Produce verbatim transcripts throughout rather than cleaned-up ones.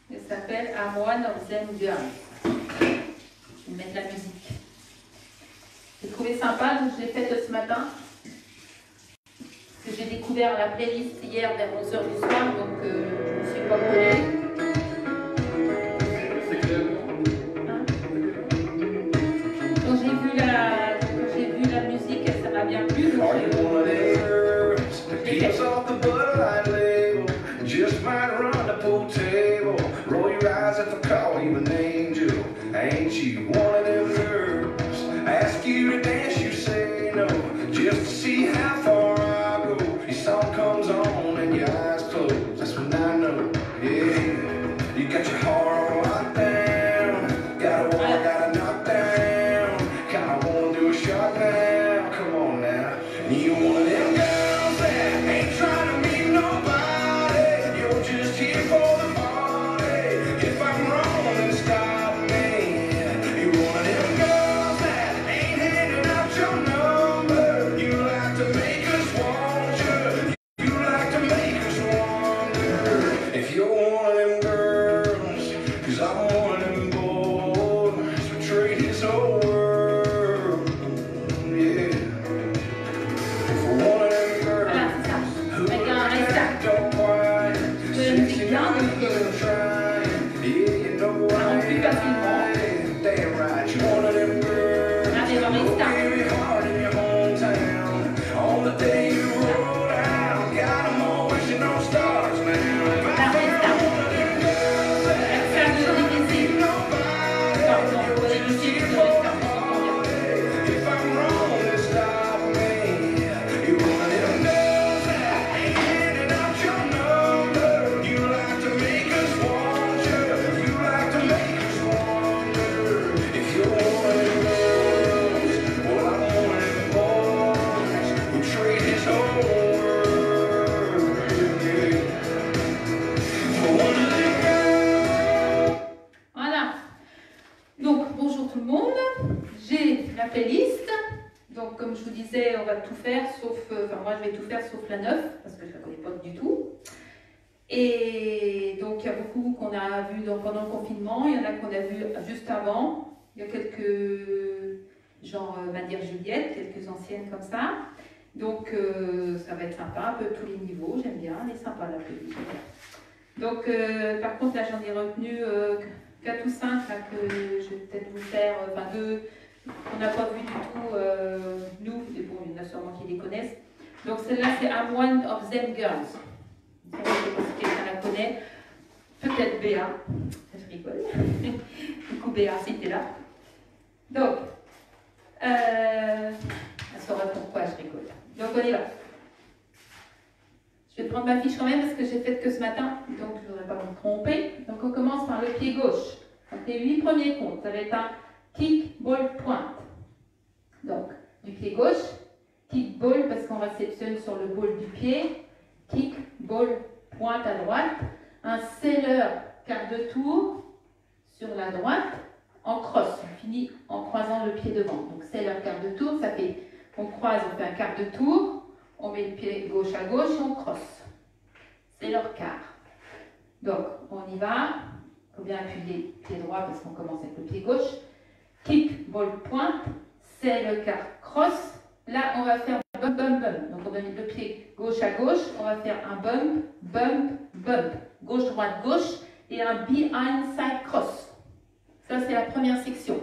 Elle s'appelle I'm One of Them Girls. Je vais mettre la musique. J'ai trouvé sympa, donc je l'ai faite ce matin. Parce que j'ai découvert la playlist hier vers onze heures du soir, donc euh, je ne me suis pas collée. Hein? Quand j'ai vu la, quand j'ai vu la musique, ça m'a bien plu. Donc tout faire sauf, euh, enfin moi je vais tout faire sauf la neuf parce que je ne la connais pas du tout. Et donc il y a beaucoup qu'on a vu dans, pendant le confinement, il y en a qu'on a vu juste avant, il y a quelques, genre euh, Madère Juliette, quelques anciennes comme ça. Donc euh, ça va être sympa, un peu tous les niveaux, j'aime bien, elle est sympa la playlist. Donc euh, par contre là j'en ai retenu euh, quatre ou cinq là, que je vais peut-être vous faire, euh, enfin deux. On n'a pas vu du tout, euh, nous, et bon, il y en a sûrement qui les connaissent. Donc celle-là, c'est I'm One of Them Girls. Je ne sais pas si quelqu'un la connaît. Peut-être Béa. Je rigole. Coucou Béa, si tu es là. Donc, euh, elle saura pourquoi je rigole. Donc on y va. Je vais prendre ma fiche quand même parce que j'ai fait que ce matin, donc je ne voudrais pas me tromper. Donc on commence par le pied gauche. Donc les huit premiers comptes, ça va être un kick, ball, pointe. Donc, du pied gauche, kick, ball, parce qu'on réceptionne sur le ball du pied, kick, ball, pointe à droite, un seller, quart de tour, sur la droite, en cross. On finit en croisant le pied devant. Donc, seller, quart de tour, ça fait, on croise, on fait un quart de tour, on met le pied gauche à gauche et on cross. Seller, quart. Donc, on y va. Il faut bien appuyer le pied droit parce qu'on commence avec le pied gauche. Kick, ball, pointe, c'est le quart cross. Là, on va faire bump, bump, bump. Donc, on va mettre le pied gauche à gauche. On va faire un bump, bump, bump. Gauche, droite, gauche. Et un behind side cross. Ça, c'est la première section.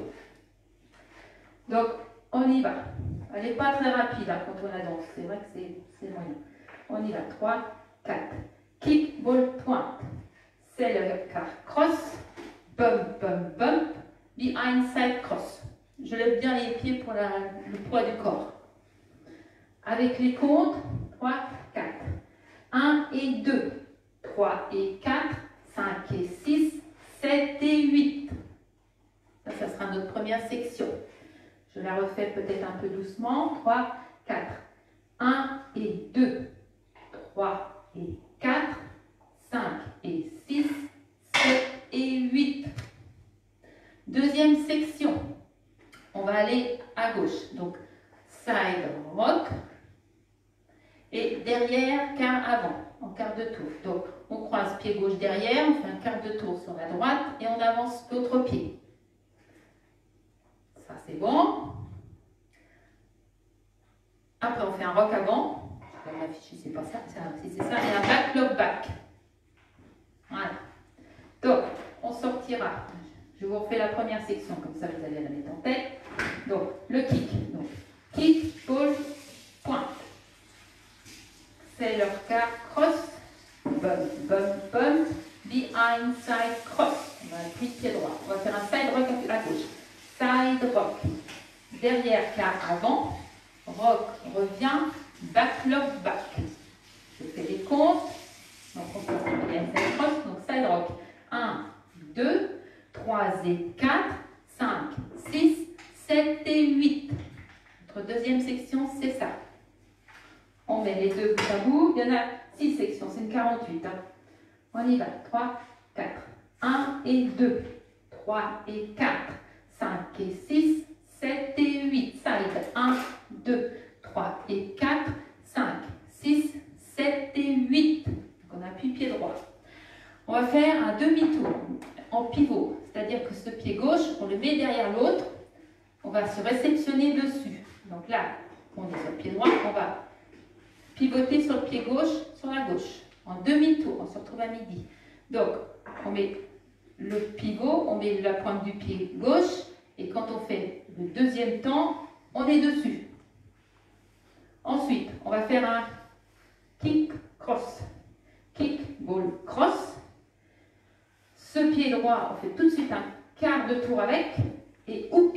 Donc, on y va. Elle n'est pas très rapide hein, quand on la danse. C'est vrai que c'est moyen. On y va. trois, quatre. Kick, ball, pointe. C'est le quart cross. Bump, bump, bump. Behind side cross. Je lève bien les pieds pour la, le poids du corps. Avec les comptes, trois, quatre. un et deux. trois et quatre. cinq et six. sept et huit. Ça, ça sera notre première section. Je la refais peut-être un peu doucement. trois, quatre. un et deux. trois et quatre. cinq et six. sept et huit. Deuxième section, on va aller à gauche, donc side rock et derrière quart avant, en quart de tour. Donc on croise pied gauche derrière, on fait un quart de tour sur la droite et on avance l'autre pied. Ça, c'est bon. Après, on fait un rock avant. Je vais m'afficher, c'est pas ça, c'est ça, et un back, lock, back. Voilà. Donc, on sortira. Je vous refais la première section, comme ça vous allez la mettre en tête. Donc, le kick. Donc, kick, ball, pointe. C'est leur car, cross, bump, bump, bump, behind, side, cross. On va appuyer pied droit. On va faire un side rock à la gauche. Side rock. Derrière, car avant. Rock, revient, back, lock, back. Je fais les comptes. Donc, on peut faire behind, side, cross. Donc, side rock. un, deux, trois et quatre, cinq, six, sept et huit. Notre deuxième section, c'est ça. On met les deux bout à bout. Il y en a six sections, c'est une quarante-huit. Hein. On y va. trois, quatre. un et deux. trois et quatre. cinq et six. sept et huit. Side. un, deux, trois et quatre. cinq, six, sept et huit. Donc on appuie pied droit. On va faire un demi-tour en pivot. C'est-à-dire que ce pied gauche, on le met derrière l'autre. On va se réceptionner dessus. Donc là, on est sur le pied droit. On va pivoter sur le pied gauche, sur la gauche. En demi-tour, on se retrouve à midi. Donc, on met le pivot, on met la pointe du pied gauche. Et quand on fait le deuxième temps, on est dessus. Ensuite, on va faire un kick, cross. Kick, ball, cross. Ce pied droit, on fait tout de suite un quart de tour avec. Et hook.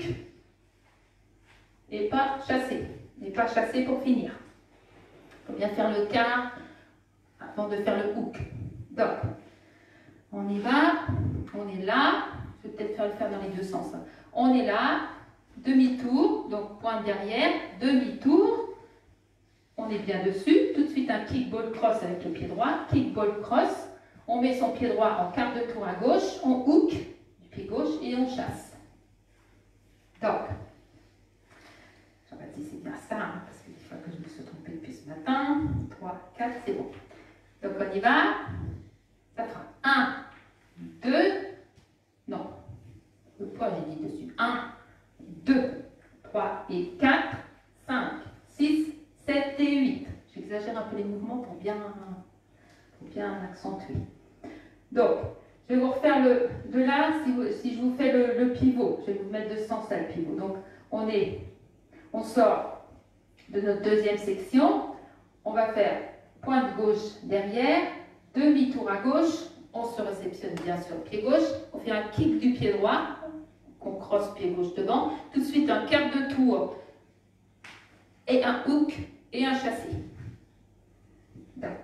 Et pas chasser. Et pas chasser pour finir. Il faut bien faire le quart avant de faire le hook. Donc, on y va, on est là. Je vais peut-être faire le faire dans les deux sens. On est là, demi-tour, donc pointe derrière, demi-tour. On est bien dessus. Tout de suite un kick ball cross avec le pied droit. Kick ball cross. On met son pied droit en quart de tour à gauche. On hook du pied gauche et on chasse. Donc, je ne sais pas si c'est bien ça, hein, parce que des fois que je me suis trompée depuis ce matin. trois, quatre, c'est bon. Donc on y va. Ça fera un, deux, non. Pourquoi j'ai dit dessus? un, deux, trois et quatre, cinq, six, sept et huit. J'exagère un peu les mouvements pour bien, pour bien accentuer. Donc, je vais vous refaire le, de là, si, vous, si je vous fais le, le pivot, je vais vous mettre de ce sens là le pivot. Donc, on, est, on sort de notre deuxième section, on va faire pointe gauche derrière, demi-tour à gauche, on se réceptionne bien sur le pied gauche, on fait un kick du pied droit, qu'on crosse pied gauche devant, tout de suite un quart de tour et un hook et un chassé. D'accord.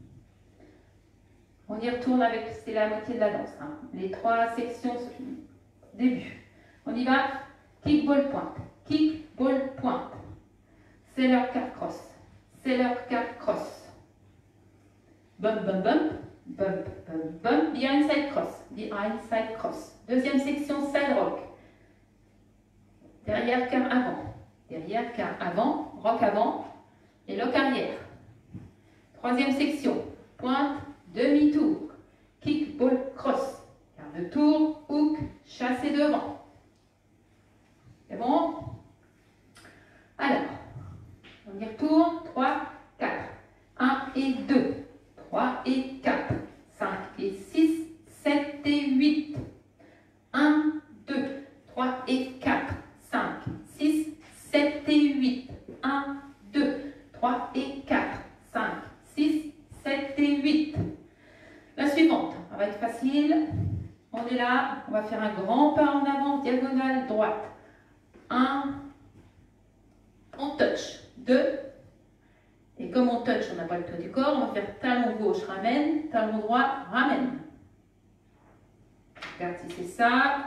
On y retourne avec, c'est la moitié de la danse, hein. Les trois sections début. On y va, kick, ball, pointe, kick, ball, pointe, c'est leur quart cross, c'est leur quart cross, bump, bump, bump, bump, bump, bump, behind side cross, behind side cross. Deuxième section, side rock, derrière quart avant, derrière quart avant, rock avant et lock arrière. Troisième section, pointe, demi-tour, kick, ball, cross, quart de tour, hook, chassé devant. C'est bon? Alors, on y retourne, trois, quatre, un et deux, trois et quatre, cinq et six, sept et huit, un, deux, trois et quatre, cinq, six, sept et huit, un, deux, trois et quatre, cinq, six, sept et huit. La suivante, ça va être facile. On est là, on va faire un grand pas en avant, diagonale droite. un, on touch. deux, et comme on touch, on n'a pas le poids du corps, on va faire talon gauche, ramène, talon droit, ramène. Regarde si c'est ça.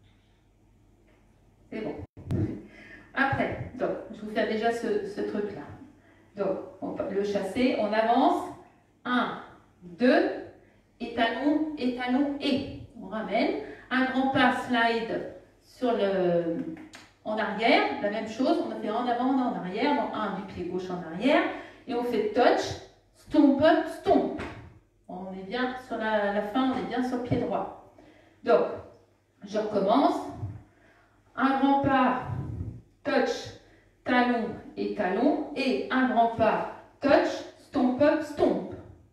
C'est bon. Après, donc, je vous fais déjà ce, ce truc-là. Donc, on peut le chasser, on avance. un, deux, et talon, et talon, et. On ramène. Un grand pas slide sur le, en arrière. La même chose, on a fait en avant, en arrière. Donc, un du pied gauche en arrière. Et on fait touch, stomp up, stomp. On est bien sur la, la fin, on est bien sur le pied droit. Donc, je recommence. Un grand pas, touch, talon et talon. Et un grand pas, touch, stomp up, stomp.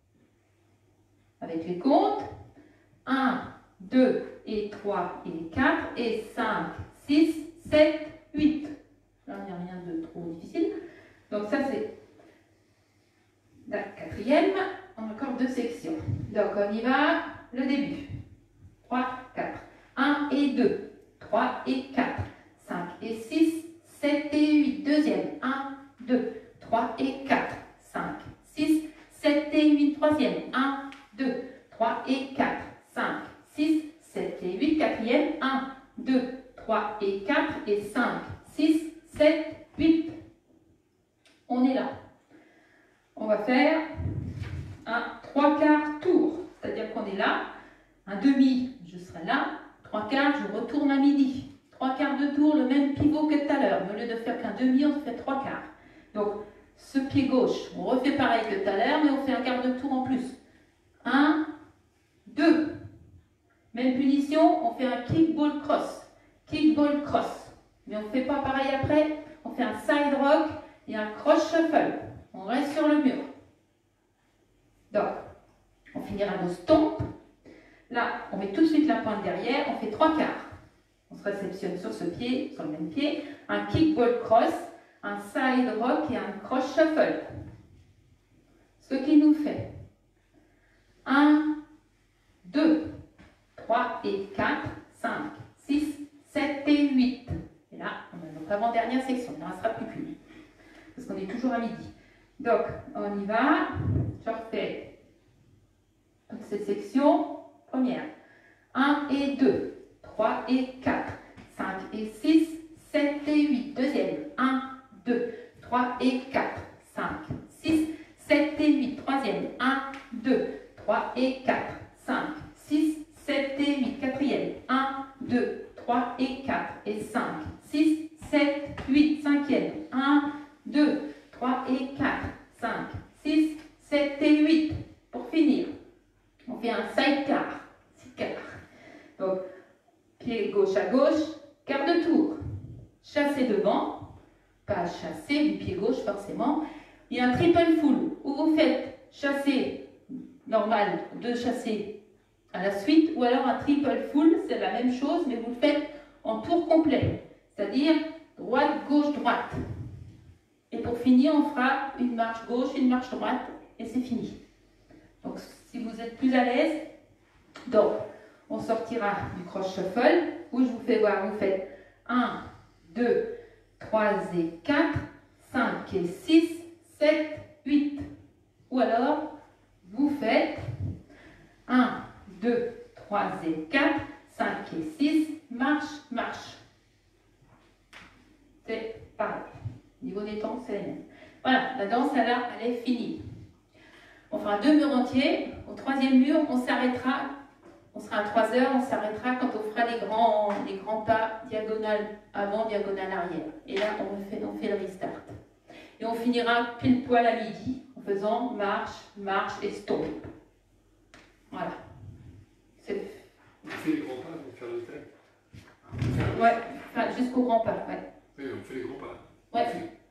Avec les comptes. un, deux et trois et quatre et cinq, six, sept, huit. Là, il n'y a rien de trop difficile. Donc ça, c'est la quatrième. On a encore deux sections. Donc on y va. Le début. trois, quatre. un et deux. trois et quatre. cinq et six. sept et huit. Deuxième. un, deux, trois et quatre. cinq, six, sept et huit. Troisième. un, deux, trois et quatre. cinq, six, sept et huit. Quatrième. un, deux, trois et quatre. Et cinq, six, sept, huit. On est là. On va faire un trois quarts tour. C'est-à-dire qu'on est là. Un demi, je serai là. Trois quarts, je retourne à midi. Trois quarts de tour, le même pivot que tout à l'heure. Au lieu de faire qu'un demi, on fait trois quarts. Donc, ce pied gauche, on refait pareil que tout à l'heure, mais on fait un quart de tour en plus. Un, deux. Même punition, on fait un kick ball cross. Kick ball cross. Mais on ne fait pas pareil après. On fait un side rock et un cross shuffle. On reste sur le mur. Donc, on finira nos stomp. Là, on met tout de suite la pointe derrière. On fait trois quarts. On se réceptionne sur ce pied, sur le même pied. Un kick ball cross, un side rock et un cross shuffle. Ce qui nous fait un, deux, trois et quatre, cinq, six, sept et huit. Et là, on a notre avant-dernière section. Il ne restera plus qu'une. Parce qu'on est toujours à midi. Donc, on y va. Je refais toutes ces sections. Première. un et deux. trois et quatre. cinq et six. sept et huit. Deuxième. un, deux, trois et quatre. cinq, six, sept et huit. Troisième. un, deux, trois et quatre. cinq, six, sept et huit. Quatrième. un, deux, trois et quatre. Et cinq, six, sept, huit. Cinquième. un, deux, trois et quatre. cinq, six, sept et huit. Pour finir, on fait un side car. six quarts. Donc, pied gauche à gauche, quart de tour. Chassé devant, pas chassé du pied gauche forcément. Il y a un triple full où vous faites chassé normal, deux chassés à la suite, ou alors un triple full, c'est la même chose, mais vous le faites en tour complet. C'est-à-dire droite, gauche, droite. Et pour finir, on fera une marche gauche, une marche droite, et c'est fini. Donc, si vous êtes plus à l'aise, donc, on sortira du cross shuffle, où je vous fais voir, vous faites un, deux, trois et quatre, cinq et six, sept, huit. Ou alors, vous faites un, deux, trois et quatre, cinq et six, marche, marche. C'est pareil. Niveau des temps, c'est la même. Voilà, la danse, elle, elle est finie. On fera deux murs entiers. Au troisième mur, on s'arrêtera. On sera à trois heures, on s'arrêtera quand on fera les grands, les grands pas diagonale avant, diagonale arrière. Et là, on fait, on fait le restart. Et on finira pile poil à midi en faisant marche, marche et stomp. Voilà. C'est... On fait les grands pas pour faire le thème. Ouais, enfin, jusqu'au grand pas, ouais. Oui, on fait les grands pas. Ouais.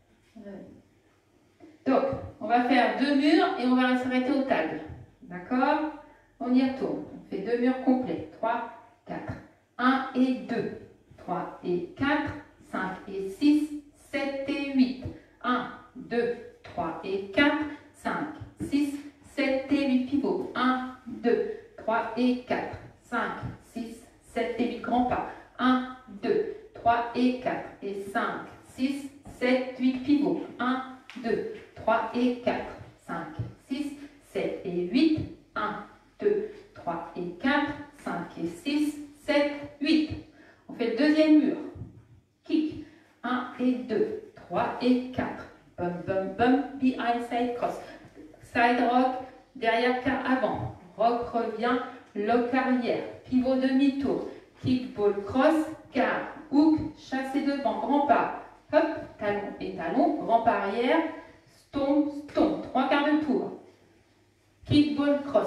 Donc, on va faire deux murs et on va s'arrêter au tag. D'accord? On y retourne. On fait deux murs complets. trois, quatre. un et deux. trois et quatre. cinq et six. sept et huit. un, deux, trois et quatre. cinq, six, sept et huit pivots. un, deux, trois et quatre. cinq, six, sept et huit grands pas. un, deux, trois et quatre. Et cinq, six, sept, huit pivots. un, deux, trois et quatre. cinq, six, sept et huit. un, deux, trois et quatre. cinq et six, sept, huit. On fait le deuxième mur. Kick. un et deux. trois et quatre. Bum, bum, bum. Behind side cross. Side rock. Derrière quart avant. Rock revient. Lock arrière. Pivot demi-tour. Kick ball cross. Quart. Hook. Chassé devant. Grand pas. Hop. Talon et talon. Grand pas arrière. Stomp, stomp. Trois quarts de tour. Kick ball cross.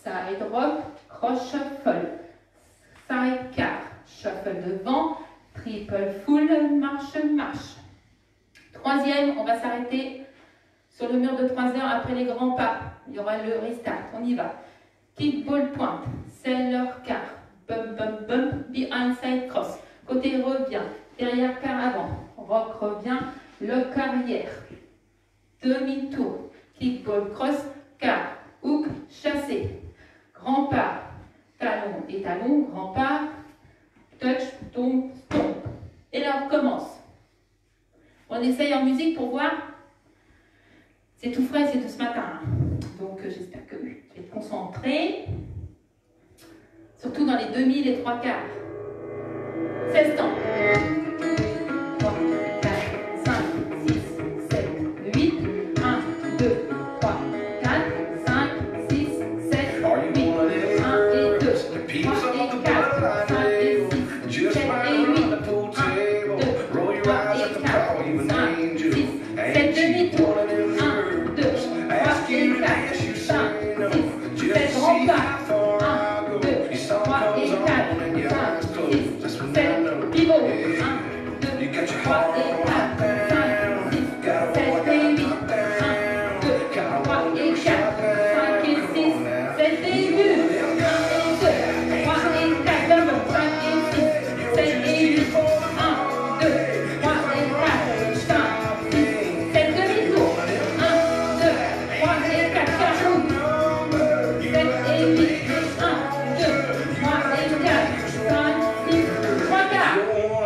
side rock, cross shuffle, side car, shuffle devant, triple full, marche, marche. Troisième, on va s'arrêter sur le mur de trois heures après les grands pas. Il y aura le restart, on y va. Kick, ball, pointe, sailor, car, bump, bump, bump, behind, side, cross. Côté revient, derrière, car avant. Rock revient, lock arrière. Demi-tour, kick, ball, cross, car, hook, chassé. Grand pas, talon et talon, grand pas, touch, tombe, tombe. Et là, on recommence. On essaye en musique pour voir. C'est tout frais, c'est tout ce matin. Donc, euh, j'espère que oui. Je vais être concentrée. Surtout dans les demi, les trois quarts. seize temps. trois, quatre, cinq, six, sept, huit. un, deux, trois, quatre, cinq, six, sept, huit. un et deux, trois et quatre, cinq et six, sept et huit. un, deux, trois et quatre, cinq, six, sept, demi-tour. un, deux, trois et quatre, cinq, six, sept, grand pas. un, deux, trois et quatre, cinq, six, sept, pivot. un, deux, trois et quatre, cinq, six, sept et huit. un, deux, trois et quatre, cinq et six, sept et huit. un et deux, trois et quatre, double, cinq et six, sept et huit. un, deux, trois et quatre, cinq, six, sept, demi-tour. un, deux, trois et quatre, carreau. sept et huit. un, deux, trois et quatre, cinq, six, trois quarts.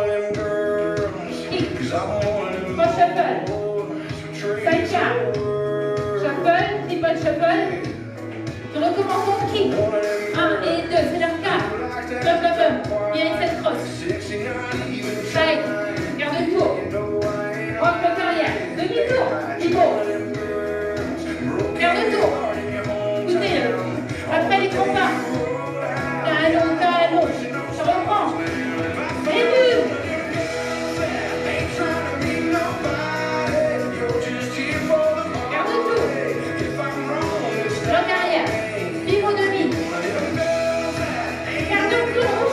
Kick. Cross shuffle. Side car. Shuffle, triple shuffle. Je recommence en kick. un et deux, c'est leur quart. Bump, bump, bump. Bien avec cette cross. Side. Garde le tour. Rock le carrière. Demi-tour. Pivot. Garde le tour. Écoutez, après les grands pas. Talon, talon. Ça reprend. Début. Garde le tour. Rock arrière. Pivot demi. Garde le tour.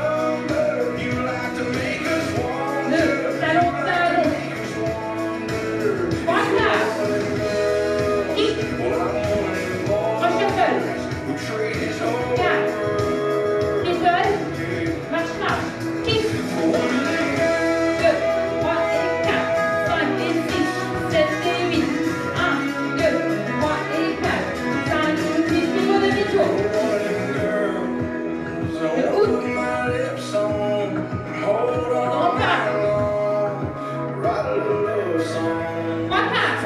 Deux. Talon, talon. Trois quarts. Kick. Cross shuffle. quatre. Triple. Marche, marche. Kick. deux, trois et quatre, cinq et six, sept et huit. un, deux, trois et quatre, cinq, six, pivot demi-tour. Le hook. Grand pas. Trois quarts.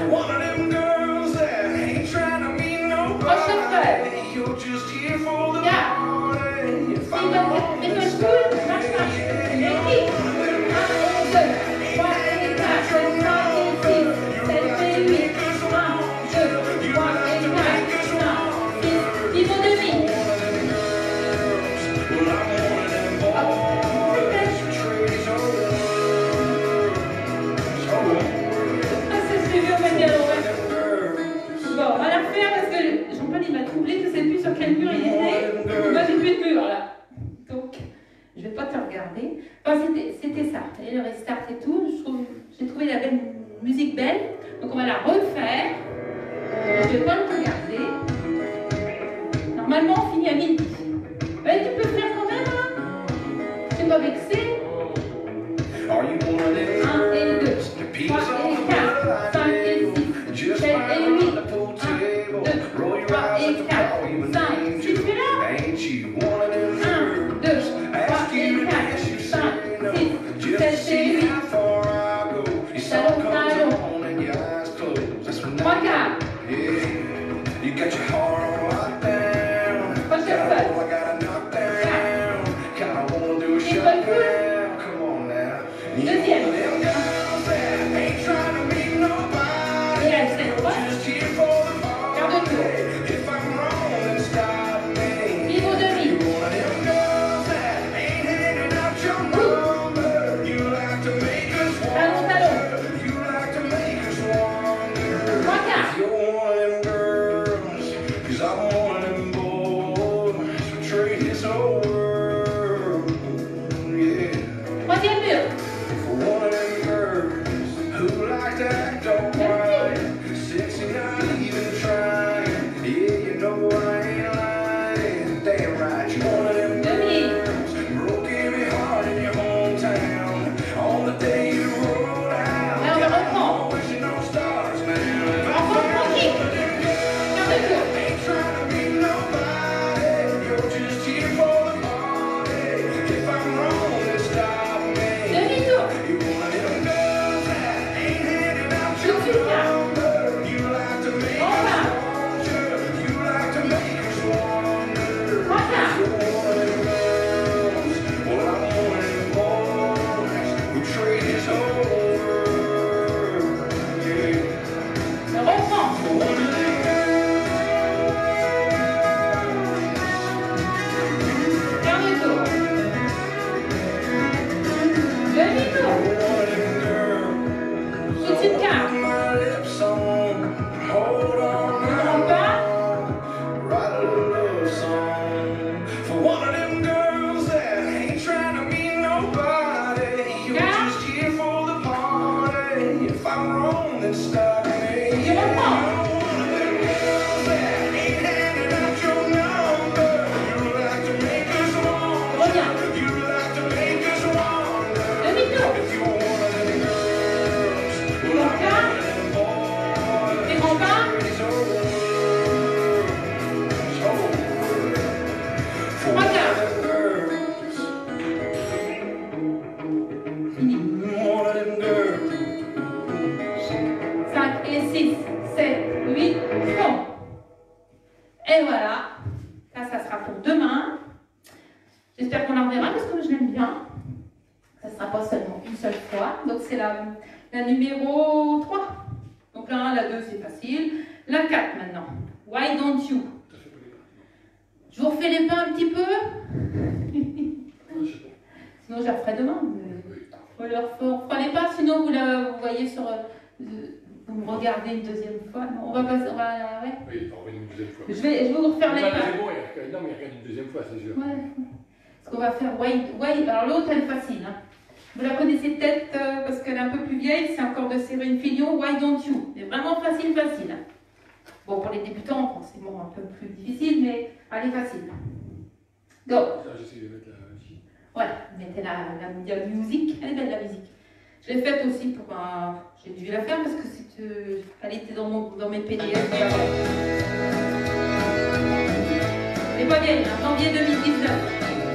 Cross shuffle. Gare. Single, triple full, marche, marche. Et kick. un et deux, trois et quatre, cinq et six, sept et huit. un, deux, trois et quatre, cinq, six, pivot demi. Ah, c'est suivi, on va dire, ouais. Bon, on va la refaire parce que Jean-Paul il m'a troublé, je ne sais plus sur quel mur il était. Moi j'ai plus de mur là. Donc, je ne vais pas te regarder. Enfin, c'était, c'était ça. Et le restart et tout. Je trouve, j'ai trouvé la belle musique belle. Donc, on va la refaire. Je ne vais pas le regarder. Normalement, on finit à midi. Ben, tu peux faire quand même, hein. Tu n'es pas vexé. un et deux, trois et quatre, cinq et six, sept et huit. un, deux, trois et quatre, cinq, six, tu es là. un, deux, trois et quatre, cinq, six, sept et huit. Talon, talon. Trois quarts. Cross shuffle. quatre. J'espère qu'on la reverra parce que je l'aime bien. Ça ne sera pas seulement une seule fois. Donc c'est la, la numéro trois. Donc la un, la deux, c'est facile. La quatre maintenant. Why don't you? Je vous refais les pas un petit peu. Sinon, je la ferai demain. Vous ne refera les pas, sinon vous la vous voyez sur. Vous me regardez une deuxième fois. Non, on va passer. On va, ouais. Oui, on va une deuxième fois. Je vais, je vais vous refaire les pas. Bon, non, mais il regarde une deuxième fois, c'est sûr. Ouais. Ce qu'on va faire, why, why. Alors l'autre, elle est facile. Hein. Vous la connaissez peut-être euh, parce qu'elle est un peu plus vieille, c'est encore de Séverine Fillon, Why Don't You? C'est vraiment facile, facile. Hein. Bon, pour les débutants, forcément un peu plus difficile, mais elle est facile. Donc, j'essaie de mettre la musique. Voilà, mettez la, la, la musique, elle est belle la musique. Je l'ai faite aussi pour un. J'ai dû la faire parce que c'est, euh, elle était dans, mon, dans mes P D F. C'est pas vieille, hein, janvier deux mille dix-neuf.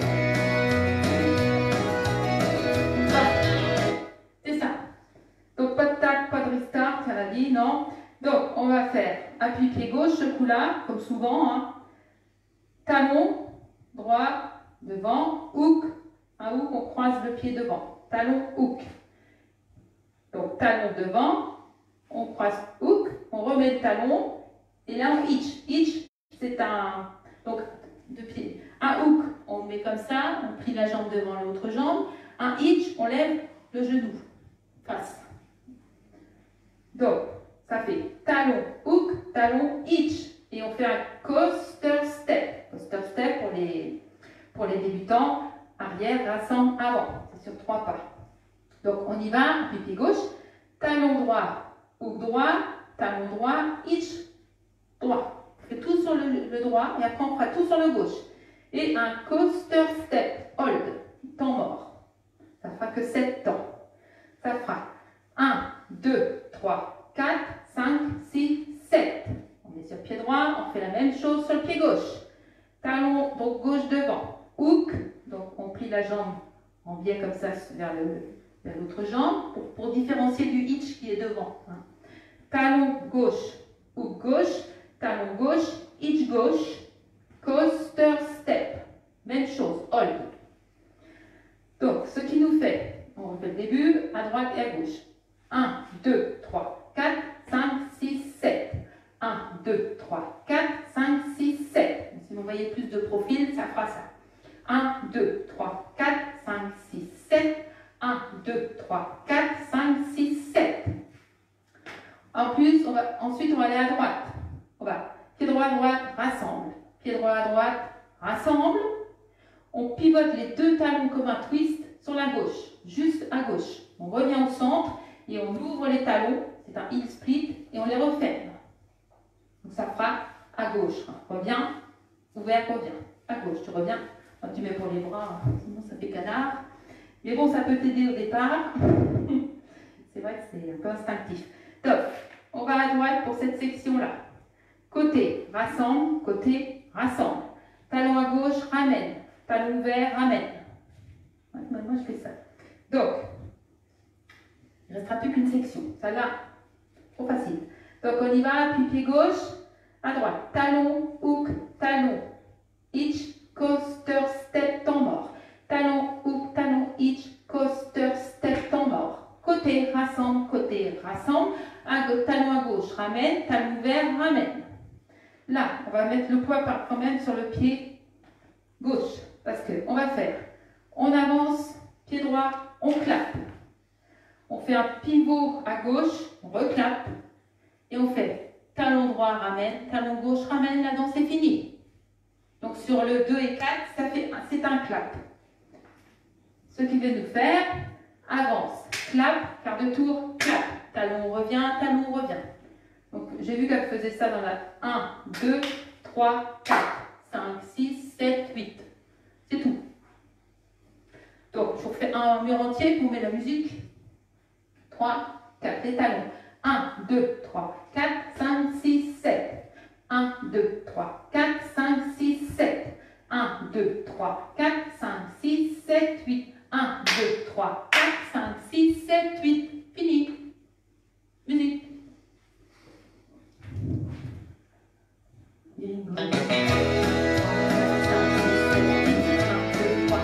C'est ça. Donc pas de tac, pas de restart, elle a dit, non. Donc on va faire appui pied gauche, ce coup-là, comme souvent. Hein. Talon droit devant, hook. Un hook, on croise le pied devant. Talon, hook. Donc talon devant, on croise hook, on remet le talon, et là on hitch. Hitch, c'est un. Donc, deux pieds. Un hook, on met comme ça, on plie la jambe devant l'autre jambe. Un hitch, on lève le genou. Face. Donc, ça fait talon, hook, talon, hitch. Et on fait un coaster step. Coaster step pour les, pour les débutants. Arrière, rassemble, avant. C'est sur trois pas. Donc, on y va. Puis pied gauche. Talon droit, hook droit, talon droit, hitch droit. On fait tout sur le, le droit et après on fera tout sur le gauche. Et un coaster step, hold, temps mort. Ça ne fera que sept temps. Ça fera un, deux, trois, quatre, cinq, six, sept. On est sur le pied droit, on fait la même chose sur le pied gauche. Talon, donc gauche devant. Hook, donc on plie la jambe en biais comme ça vers le, vers l'autre jambe pour, pour différencier du hitch qui est devant. Hein. Talon gauche, hook gauche, talon gauche, hitch gauche, coaster step. Même chose, hold. Donc, ce qui nous fait, on refait le début, à droite et à gauche. un, deux, trois, quatre, cinq, six, sept. un, deux, trois, quatre, cinq, six, sept. Si vous voyez plus de profil, ça fera ça. un, deux, trois, quatre, cinq, six, sept. un, deux, trois, quatre, cinq, six, sept. En plus, on va, ensuite, on va aller à droite. On va pied droit à droite, rassemble. Pied droit à droite, rassemble. On pivote les deux talons comme un twist sur la gauche, juste à gauche. On revient au centre et on ouvre les talons. C'est un heel split et on les referme. Donc ça fera à gauche. Reviens, ouvert, reviens. À gauche, tu reviens. Enfin, tu mets pour les bras, sinon ça fait canard. Mais bon, ça peut t'aider au départ. C'est vrai que c'est un peu instinctif. Top. On va à droite pour cette section-là. Côté, rassemble. Côté, rassemble. Talon à gauche, ramène. Talon ouvert, ramène. Ouais, moi, je fais ça. Donc, il ne restera plus qu'une section. Celle-là, trop facile. Donc, on y va. Puis pied gauche, à droite. Talon, hook, talon, hitch, coaster, step, temps mort. Talon, hook, talon, hitch, coaster, step, temps mort. Côté, rassemble, côté, rassemble. À gauche, talon à gauche, ramène. Talon ouvert, ramène. Là, on va mettre le poids par, quand même sur le pied gauche. Parce qu'on va faire, on avance, pied droit, on clappe. On fait un pivot à gauche, on reclappe. Et on fait talon droit, ramène, talon gauche, ramène. La danse est finie. Donc sur le deux et quatre, ça fait, c'est un clap. Ce qui veut nous faire, avance, clap, quart de tour, clap. Talon revient, talon revient. Donc j'ai vu qu'elle faisait ça dans la un, deux, trois, quatre, cinq, six, sept, huit. C'est tout. Donc je refais un mur entier pour mettre la musique. trois, quatre, les talons. un, deux, trois, quatre, cinq, six, sept. un, deux, trois, quatre, cinq, six, sept. un, deux, trois, quatre, cinq, six, sept, huit. un, deux, trois, quatre, cinq, six, sept, huit. Fini. Musique. un, deux, trois,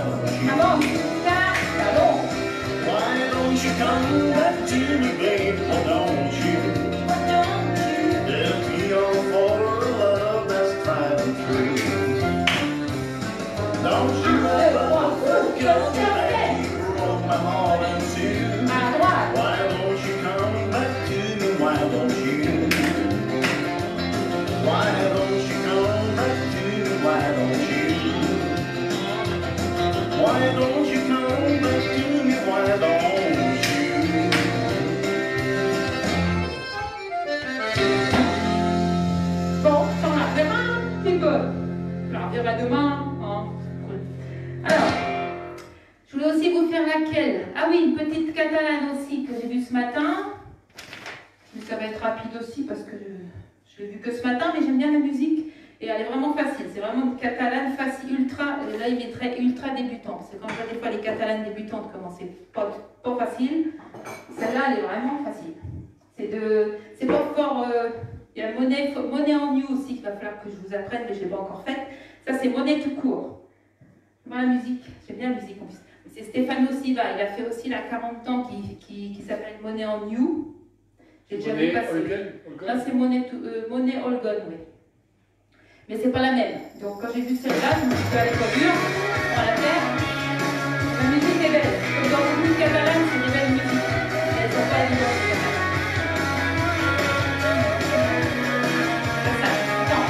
Avance, clap, ballon. Why don't you come back to me, babe? Why don't you? Why don't you? Tell me your for a love that's tried and true. Don't you ever forget the day you broke my heart in two. À droite. Why don't you come back to me? Why don't you? Why don't you come back to me? Why don't you? Why don't you come back to me? Why don't you? Bon, on la refait un petit peu. Je la reverrai demain. Hein. Alors, je voulais aussi vous faire laquelle? Ah oui, une petite catalane aussi que j'ai vue ce matin. Mais ça va être rapide aussi parce que je, je l'ai vue que ce matin, mais j'aime bien la musique. Et elle est vraiment facile. C'est vraiment une catalane facile, ultra. Là, il est très ultra débutant. C'est quand je vois des fois les catalanes débutantes, comment c'est pas, pas facile. Celle-là, elle est vraiment facile. C'est de. C'est pas fort. Euh, il y a monnaie, monnaie en new aussi qu'il va falloir que je vous apprenne, mais je ne l'ai pas encore faite. Ça, c'est monnaie tout court. Voilà la musique. J'aime bien la musique en plus. C'est Stefano Siva. Il a fait aussi la quarante ans qui, qui, qui s'appelle monnaie en new. J'ai déjà vu passer. Là, c'est monnaie, euh, monnaie all gone, oui. Mais c'est pas la même. Donc quand j'ai vu celle-là, je me suis dit, elle est pas dure, on va la faire. La musique est belle. Comme dans beaucoup de catalanes, c'est des belles musiques. Elles ne sont pas évidentes, les catalanes. C'est ça. Attends.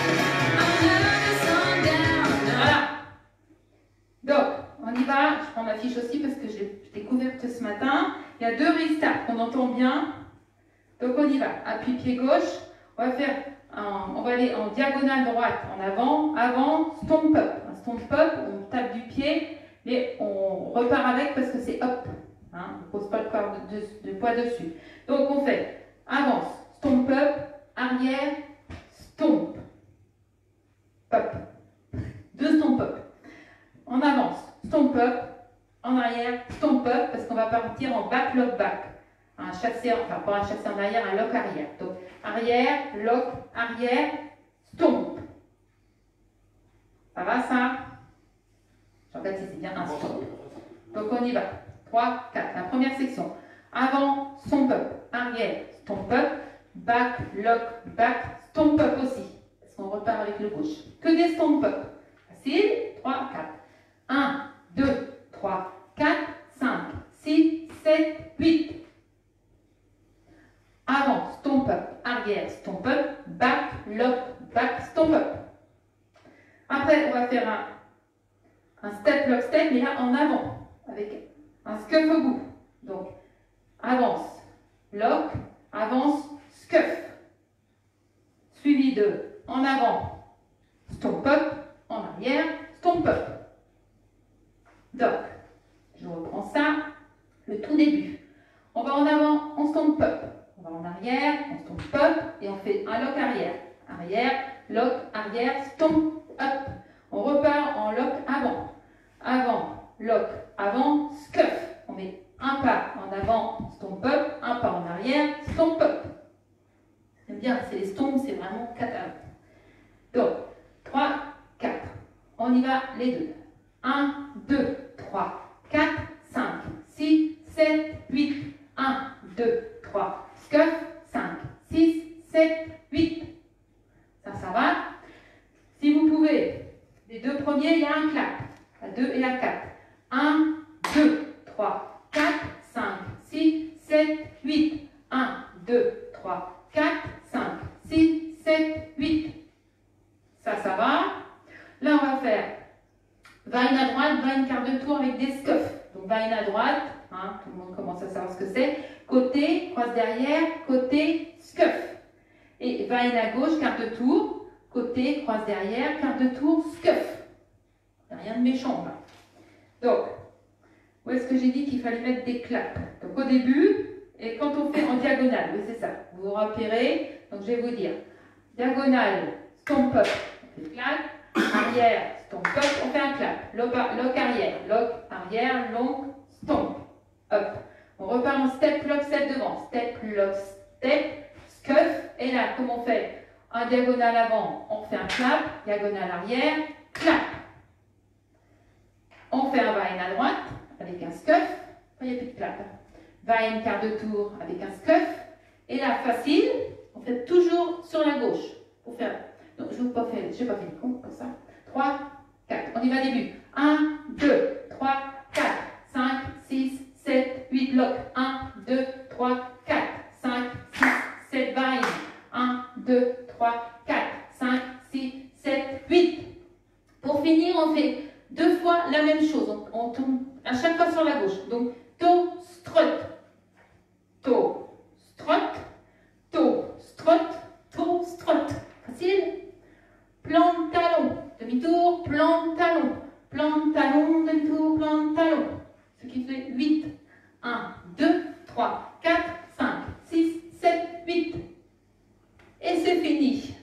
Voilà. Donc, on y va. Je prends ma fiche aussi parce que j'ai découverte ce matin. Il y a deux restarts qu'on entend bien. Donc on y va. Appui pied gauche. On va faire... Un, on va aller en diagonale droite, en avant, avant, stomp up. Un stomp up, on tape du pied, mais on repart avec parce que c'est up. Hein, on ne pose pas le poids, de, de poids dessus. Donc on fait avance, stomp up, arrière, stomp up. Deux stomp up. En avance, stomp up, en arrière, stomp up, parce qu'on va partir en back, lock, back. Un chassé, enfin pas un chassé en arrière, un lock arrière. Donc arrière, lock, arrière, stomp. Ça va ça? Je regarde si c'est bien un stomp. Donc on y va. trois, quatre. La première section. Avant, stomp up. Arrière, stomp up. Back, lock, back, stomp up aussi. Parce qu'on repart avec le gauche. Que des stomp up. Facile. trois, quatre. un, deux, trois, quatre, cinq, six, sept, huit. Avant, stomp up, arrière, stomp up, back, lock, back, stomp up. Après, on va faire un, un step, lock, step, mais là en avant, avec un scuff au bout. Donc, avance, lock, avance, scuff. Suivi de en avant, stomp up, en arrière, stomp up. Donc, je reprends ça, le tout début. On va en avant, on stomp up. On va en arrière, on stomp up et on fait un lock arrière. Arrière, lock, arrière, stomp up. On repart en lock avant. Avant, lock, avant, scuff. On met un pas en avant, stomp up, un pas en arrière, stomp up. J'aime bien, c'est les stomps, c'est vraiment catalan. Donc, trois, quatre. On y va les deux. un, deux, trois, quatre, cinq, six, sept, huit. un, deux, trois. Scuff, cinq, six, sept, huit. Ça, ça va. Si vous pouvez, les deux premiers, il y a un clap. La deux et la quatre. un, deux, trois, quatre, cinq, six, sept, huit. un, deux, trois, quatre, cinq, six, sept, huit. Ça, ça va. Là, on va faire va-in à droite, va-in quart de tour avec des scuffs. Donc, va-in à droite. Hein, tout le monde commence à savoir ce que c'est. Côté, croise derrière, côté, scuff. Et va-in à gauche, quart de tour. Côté, croise derrière, quart de tour, scuff. Il n'y a rien de méchant là. Donc, où est-ce que j'ai dit qu'il fallait mettre des claps? Donc au début, et quand on fait en diagonale, oui c'est ça, vous vous repérez, donc je vais vous dire, diagonale, stomp up, on fait clap, arrière, stomp up, on fait un clap, lock, lock arrière, lock arrière, lock, stomp up. On repart en step, lock, step devant, step, lock, step, scuff, et là, comme on fait un diagonale avant, on fait un clap, diagonale arrière, clap. On fait un va-in à droite avec un scuff. Il n'y a plus de clap. Va-in quart de tour avec un scuff. Et là, facile, on fait toujours sur la gauche. Pour faire. Donc, je ne vais pas faire, je vais pas faire le compte comme ça. trois, quatre. On y va début. un, deux, trois, quatre, cinq, six, sept, huit. Lock. un, deux, trois, quatre, cinq, six, sept. Va-in. un, deux, trois, quatre, cinq, six, sept, huit. Pour finir, on fait deux fois la même chose. On, on tourne à chaque fois sur la gauche. Donc, toe, strut. Toe, strut. Toe, strut. Toe, strut. Facile. Plan de talon. Demi-tour, plan de talon. Plan de talon, demi-tour, plan de talon. Ce qui fait huit. un, deux, trois, quatre, cinq, six, sept, huit. Et c'est fini.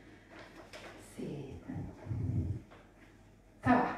Ça va.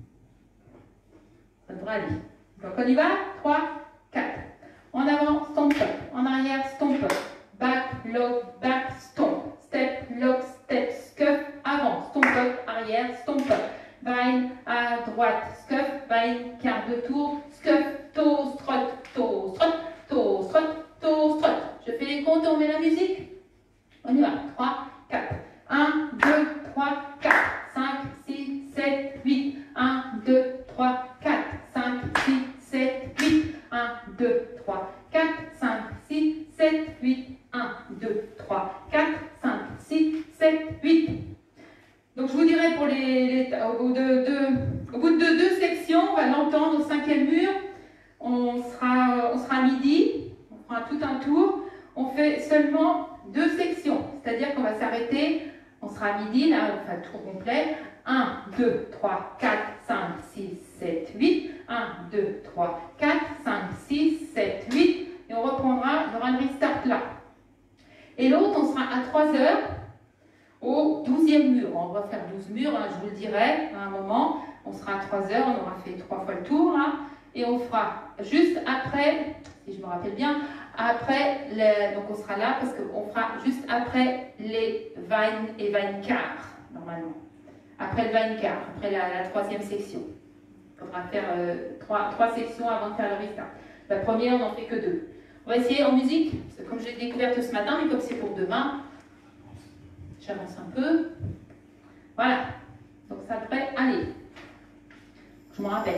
Ça devrait aller. Donc on y va. trois, quatre. En avant, stomp up. En arrière, stomp up. Back, lock, back, stomp. Step, lock, step, scuff. Avant, stomp up. Arrière, stomp up. Va-in à droite, scuff. Va-in quart de tour, scuff. Toe, strut, toe, strut, toe, strut, toe, strut. Je fais les comptes, on met la musique. On y va. trois, quatre. un, deux, trois, quatre, cinq, six, sept, huit. un, deux, trois, quatre, cinq, six, sept, huit. un, deux, trois, quatre, cinq, six, sept, huit. un, deux, trois, quatre, cinq, six, sept, huit. Donc je vous dirai pour les, les au, bout de, de, au bout de deux sections, on va l'entendre au cinquième mur. On sera, on sera à midi, on fera tout un tour. On fait seulement deux sections, c'est-à-dire qu'on va s'arrêter, on sera à midi, là on fait le tour complet. un, deux, trois, quatre, cinq, six, sept, huit. un, deux, trois, quatre, cinq, six, sept, huit. Et on reprendra, il y aura le restart là. Et l'autre, on sera à trois heures au douzième mur. On va faire douze murs, hein, je vous le dirai à un moment. On sera à trois heures, on aura fait trois fois le tour. Hein, et on fera juste après, si je me rappelle bien, après, les, donc on sera là parce qu'on fera juste après les va-in et va-in quart, normalement. Après le va-in quart, après la, la troisième section. Il faudra faire euh, trois, trois sections avant de faire le restart. La première, on n'en fait que deux. On va essayer en musique, parce que comme je l'ai découverte ce matin, mais comme c'est pour demain, j'avance un peu. Voilà. Donc ça devrait aller. Je me rappelle.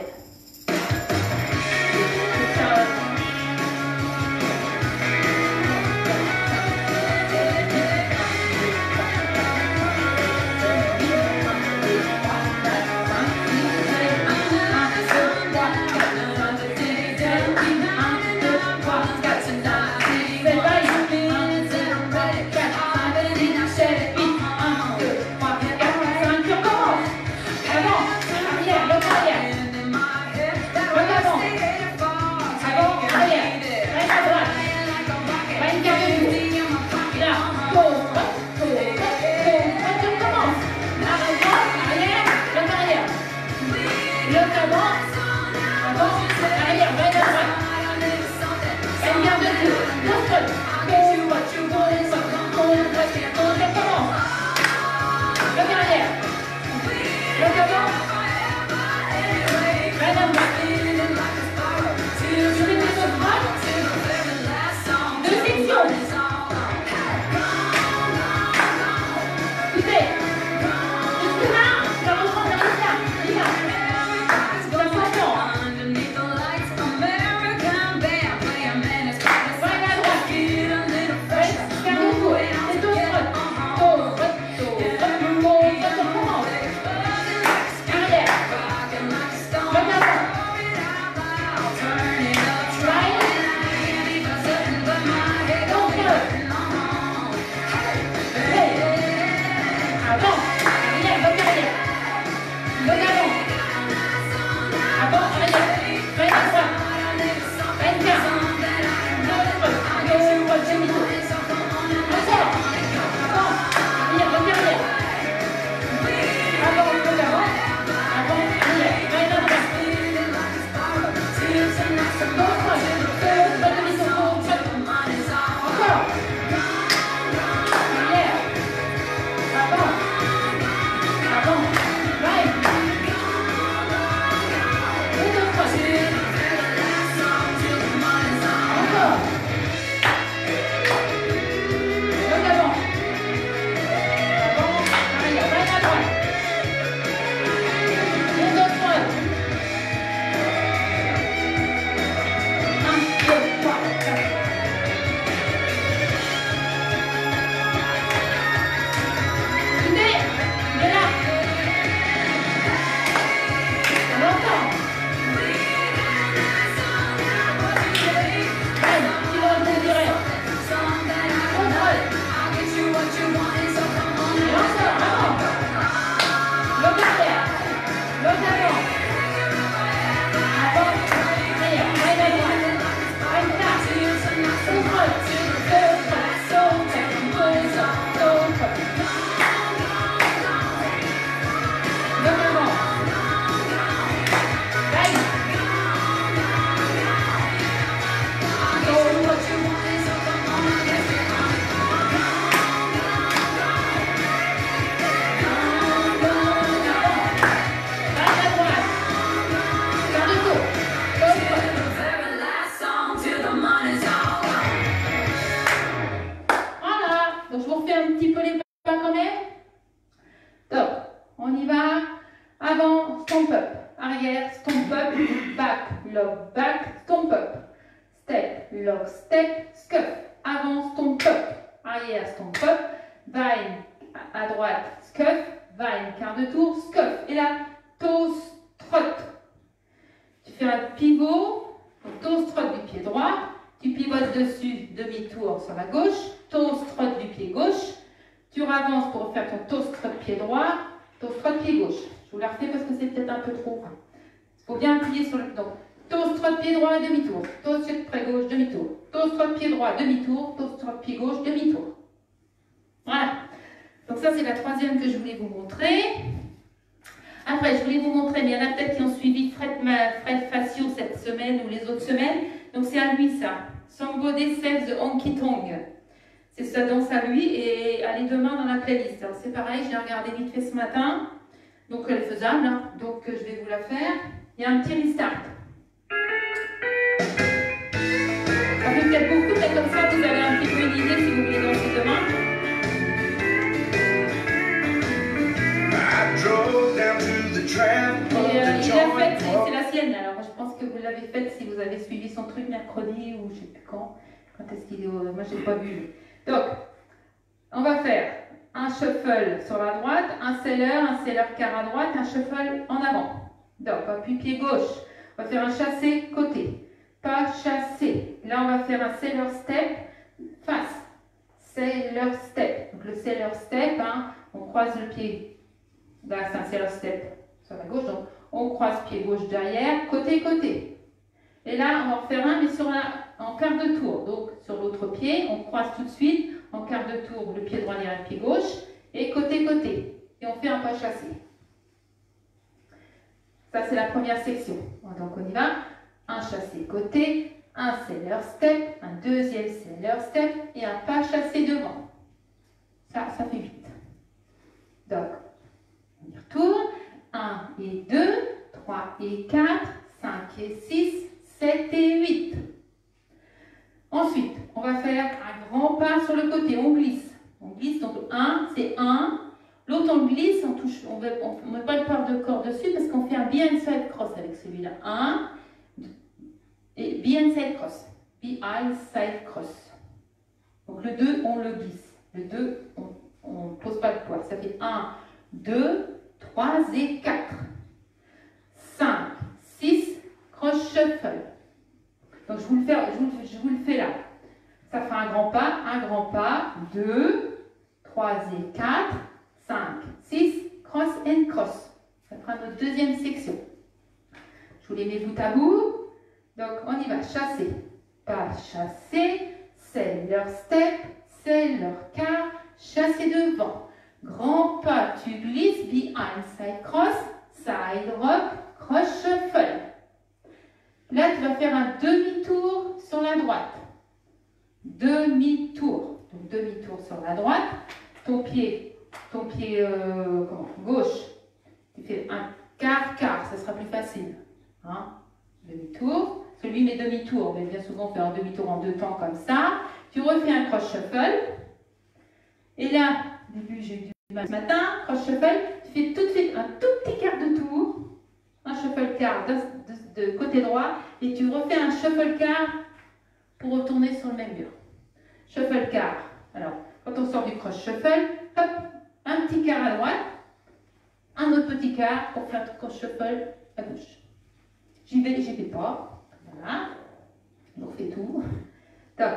up, back, lock, back, stomp up. Step, lock, step, scuff. Avant, stomp up. Arrière, stomp up. Vine à droite, scuff. Vine, quart de tour, scuff. Et là, toes, trot. Tu fais un pivot, toes, trot du pied droit. Tu pivotes dessus, demi-tour sur la gauche. Toes, trot du pied gauche. Tu ravances pour faire ton toes, trot pied droit. Toes, trot pied gauche. Je vous la refais parce que c'est peut-être un peu trop. Il faut bien appuyer sur le... Donc, toes, trot pied droit, demi-tour. Toes, pied gauche, demi-tour. Toes, trot pied droit, demi-tour. Toes, trot pied gauche, demi-tour. Voilà. Donc ça, c'est la troisième que je voulais vous montrer. Après, je voulais vous montrer, mais il y en a peut-être qui ont suivi Fred, Fred Facio cette semaine ou les autres semaines. Donc c'est à lui ça. Somebody Save the Honky Tonk. C'est sa danse à lui et elle est demain dans la playlist. Alors c'est pareil, j'ai regardé vite fait ce matin. Donc elle est faisable, hein. Donc je vais vous la faire. Il y a un petit restart. Ça fait peut-être beaucoup, mais comme ça vous avez un petit peu une idée si vous voulez danser demain. Et euh, il l'a faite, c'est la sienne. Alors je pense que vous l'avez faite si vous avez suivi son truc mercredi ou je ne sais plus quand. Quand est-ce qu'il est au... Moi je n'ai pas vu. Donc, on va faire un shuffle sur la droite, un seller, un seller quart à droite, un shuffle en avant. Donc, appui pied gauche. On va faire un chassé côté. Pas chassé. Là, on va faire un seller step face. Seller step. Donc, le seller step, hein, on croise le pied. Là, c'est un seller step sur la gauche. Donc, on croise pied gauche derrière, côté, côté. Et là, on va en faire un, mais sur la, en quart de tour. Donc, sur l'autre pied, on croise tout de suite, en quart de tour, le pied droit derrière le pied gauche, et côté, côté. Et on fait un pas chassé. Ça, c'est la première section. Donc, on y va. Un chassé côté, un seller step, un deuxième seller step, et un pas chassé devant. Ça, ça fait vite. Donc, on y retourne. un et deux, trois et quatre, cinq et six, sept et huit. Ensuite, on va faire un grand pas sur le côté, on glisse. On glisse, donc un, c'est un. L'autre, on glisse, on touche, on ne met pas le corps de corps dessus parce qu'on fait un behind side cross avec celui-là. un et behind side cross. Behind side cross. Donc le deux, on le glisse. Le deux, on ne pose pas le poids. Ça fait un, deux, trois et quatre. cinq, six, cross shuffle. Donc je vous, le fais, je, vous, je vous le fais là. Ça fait un grand pas, un grand pas, deux, trois et quatre, cinq, six, cross and cross. Ça fera notre deuxième section. Je vous les mets bout à bout. Donc on y va, chasser, pas chasser, seller step, seller quart, chasser devant. Grand pas, tu glisses, behind side cross, side rock, cross shuffle. Là, tu vas faire un demi-tour sur la droite. Demi-tour. Donc, demi-tour sur la droite. Ton pied, ton pied euh, comment, gauche, tu fais un quart, quart. Ça sera plus facile. Hein? Demi-tour. Celui met demi-tour. Mais bien souvent, on fait un demi-tour en deux temps comme ça. Tu refais un cross shuffle. Et là, au début, j'ai eu du mal ce matin. Cross shuffle. Tu fais tout de suite un tout petit quart de tour. Un shuffle quart de, de, de côté droit et tu refais un shuffle quart pour retourner sur le même mur. Shuffle quart. Alors, quand on sort du cross shuffle, hop, un petit quart à droite, un autre petit quart pour faire le cross shuffle à gauche. J'y vais, j'y vais pas. Voilà. On fait tout. Top.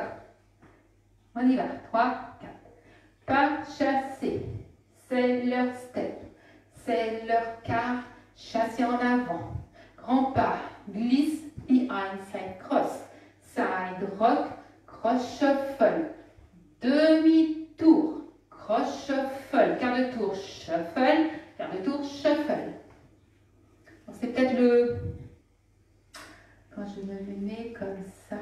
On y va. trois, quatre. Pas chassé. Seller step. Seller quart. Chasser en avant, grand pas, glisse, behind side cross, side rock, cross shuffle, demi-tour, cross shuffle, quart de tour, shuffle, quart de tour, shuffle. C'est peut-être le... Quand je me mets comme ça,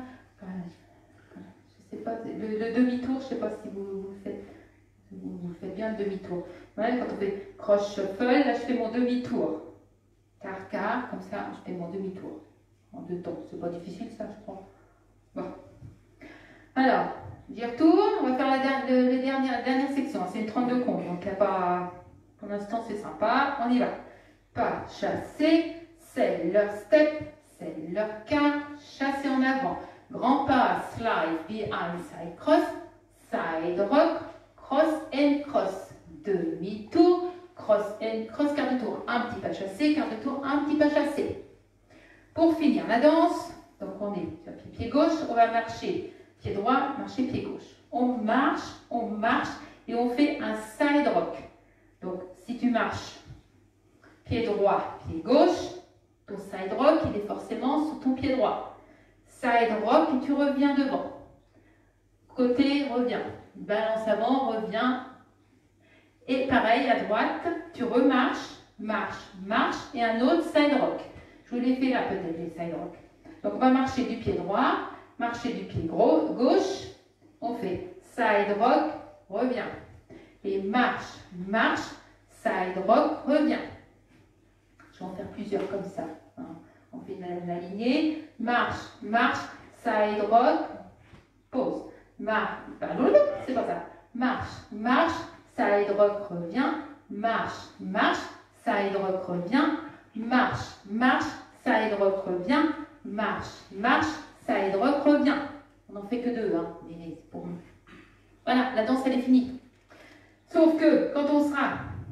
je sais pas, le, le demi-tour, je sais pas si vous, vous faites... Vous, vous faites bien le demi-tour. Ouais, quand on fait cross shuffle, là je fais mon demi-tour. Quart, quart, comme ça, je fais mon demi-tour. En deux temps. C'est pas difficile ça, je crois. Bon. Alors, j'y retourne. On va faire la, der le, la, dernière, la dernière section. C'est une trente-deux comptes. Donc, il n'y a pas. Pour l'instant, c'est sympa. On y va. Pas chasser. c'est leur step, c'est leur quart, chassé en avant. Grand pas, slide, behind, side cross, side rock, cross and cross. Demi-tour, cross and cross, quart de tour. Un petit pas chassé, quart de tour, un petit pas chassé. Pour finir la danse, donc on est sur pied, pied gauche, on va marcher pied droit, marcher pied gauche. On marche, on marche et on fait un side rock. Donc si tu marches pied droit, pied gauche, ton side rock il est forcément sous ton pied droit. Side rock et tu reviens devant. Côté, reviens. Balance avant, reviens. Et pareil à droite, tu remarches, marche, marche et un autre side rock. Je vous l'ai fait là peut-être les side rock. Donc on va marcher du pied droit, marcher du pied gauche, on fait side rock, revient. Et marche, marche, side rock, revient. Je vais en faire plusieurs comme ça. On fait la, la lignée, marche, marche, side rock, pause. Marche, pardon, c'est pas ça. Marche, marche, side rock, revient. Marche, marche, side rock, revient. Marche, marche, side rock, revient. Marche, marche, side rock, revient. On n'en fait que deux, hein, mais c'est pour nous. Voilà, la danse, elle est finie. Sauf que, quand on sera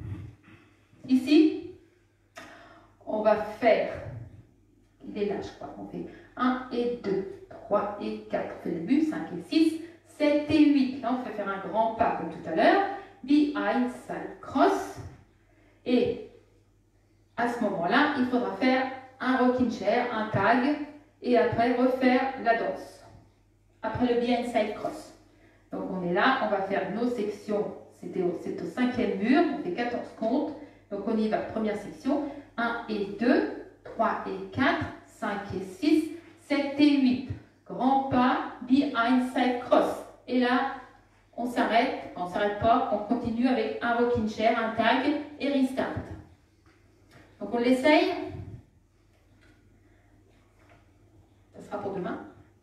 ici, on va faire, il est là, je crois, on fait un et deux, trois et quatre, on fait le début, cinq et six, sept et huit. Là, on fait faire un grand pas, comme tout à l'heure. Behind, side, cross. Et à ce moment-là, il faudra faire un rocking chair, un tag, et après refaire la danse. Après le behind side cross. Donc on est là, on va faire nos sections, c'est au, au cinquième mur, on fait quatorze comptes. Donc on y va, première section, un et deux, trois et quatre, cinq et six, sept et huit. Grand pas, behind side cross. Et là, on s'arrête, on ne s'arrête pas, on continue avec un rocking chair, un tag et restart. Donc on l'essaye. Ça sera pour demain.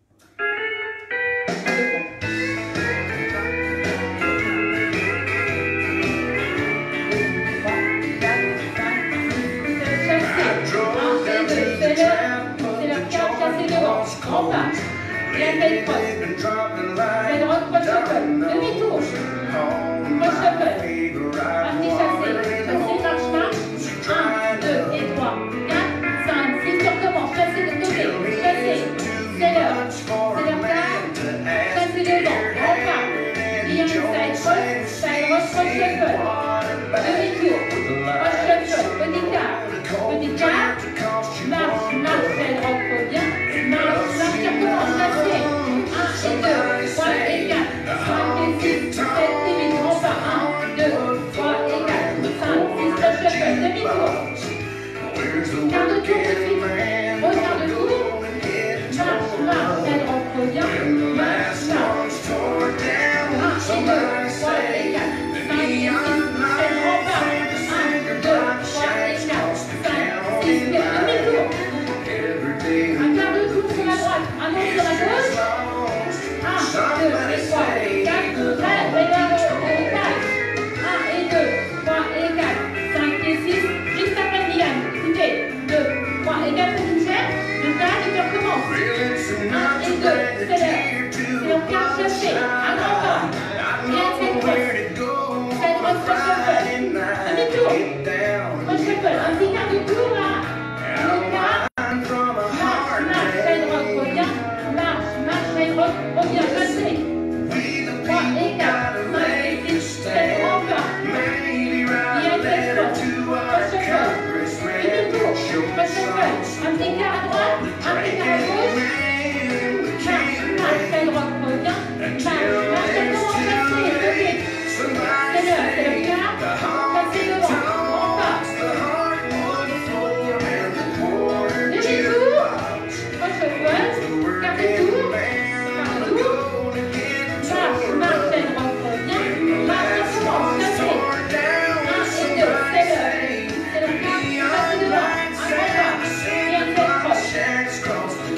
Grand pas. Et un side cross. Side rock, cross shuffle. Demi-tour. Cross shuffle. Partie chassé. Chassé, marche, marche. un, deux et trois, quatre, cinq, six. Tu recommences. Chassé de côté. Chassé. C'est l'heure. C'est l'heure quart. Chassé devant. Grand pas. Behind side cross. Side rock, cross shuffle. Demi-tour. Cross shuffle. Petit quart. Petit quart. Marche, marche. Side rock, revient. Marche, marche, tu recommences, chassé. un et deux, trois et quatre, cinq et six, sept et huit, grand pas. un, deux, trois et quatre, cinq, six, cross shuffle, demi-tour. Quart de tour de suite. Requart de tour. Marche, marche, side rock, revient. Marche, marche. un et deux, trois et quatre, cinq et six, sept, grand pas. un, deux, trois et quatre, cinq, six, demi-tour. Un quart de tour sur la droite, un autre sur la gauche. un, deux et trois et quatre, prêt, regarde le tag. un et deux, trois et quatre, cinq et six, juste après Diane. Tu fais deux, trois et quatre, une chair, le tag et tu recommences. un et deux, c'est l'heure. C'est leur quart chassé, un grand pas. Bien cette cross. Cette cross cross shuffle. Demi-tour. Cross shuffle, un petit quart de tour là. Un autre quart. Reviens, chassé. trois et quatre, cinq et six, sept, grand pas. Bien cette cross. Cross shuffle. Demi-tour. Cross shuffle. Un petit quart à droite, un petit quart à gauche. Marche, marche, side rock, revient. Marche, marche, ça commence chassé. Ok. C'est l'heure, c'est le quart. Chassé devant. Grand pas. Demi-tour. Cross shuffle. Quart de tour. Cross.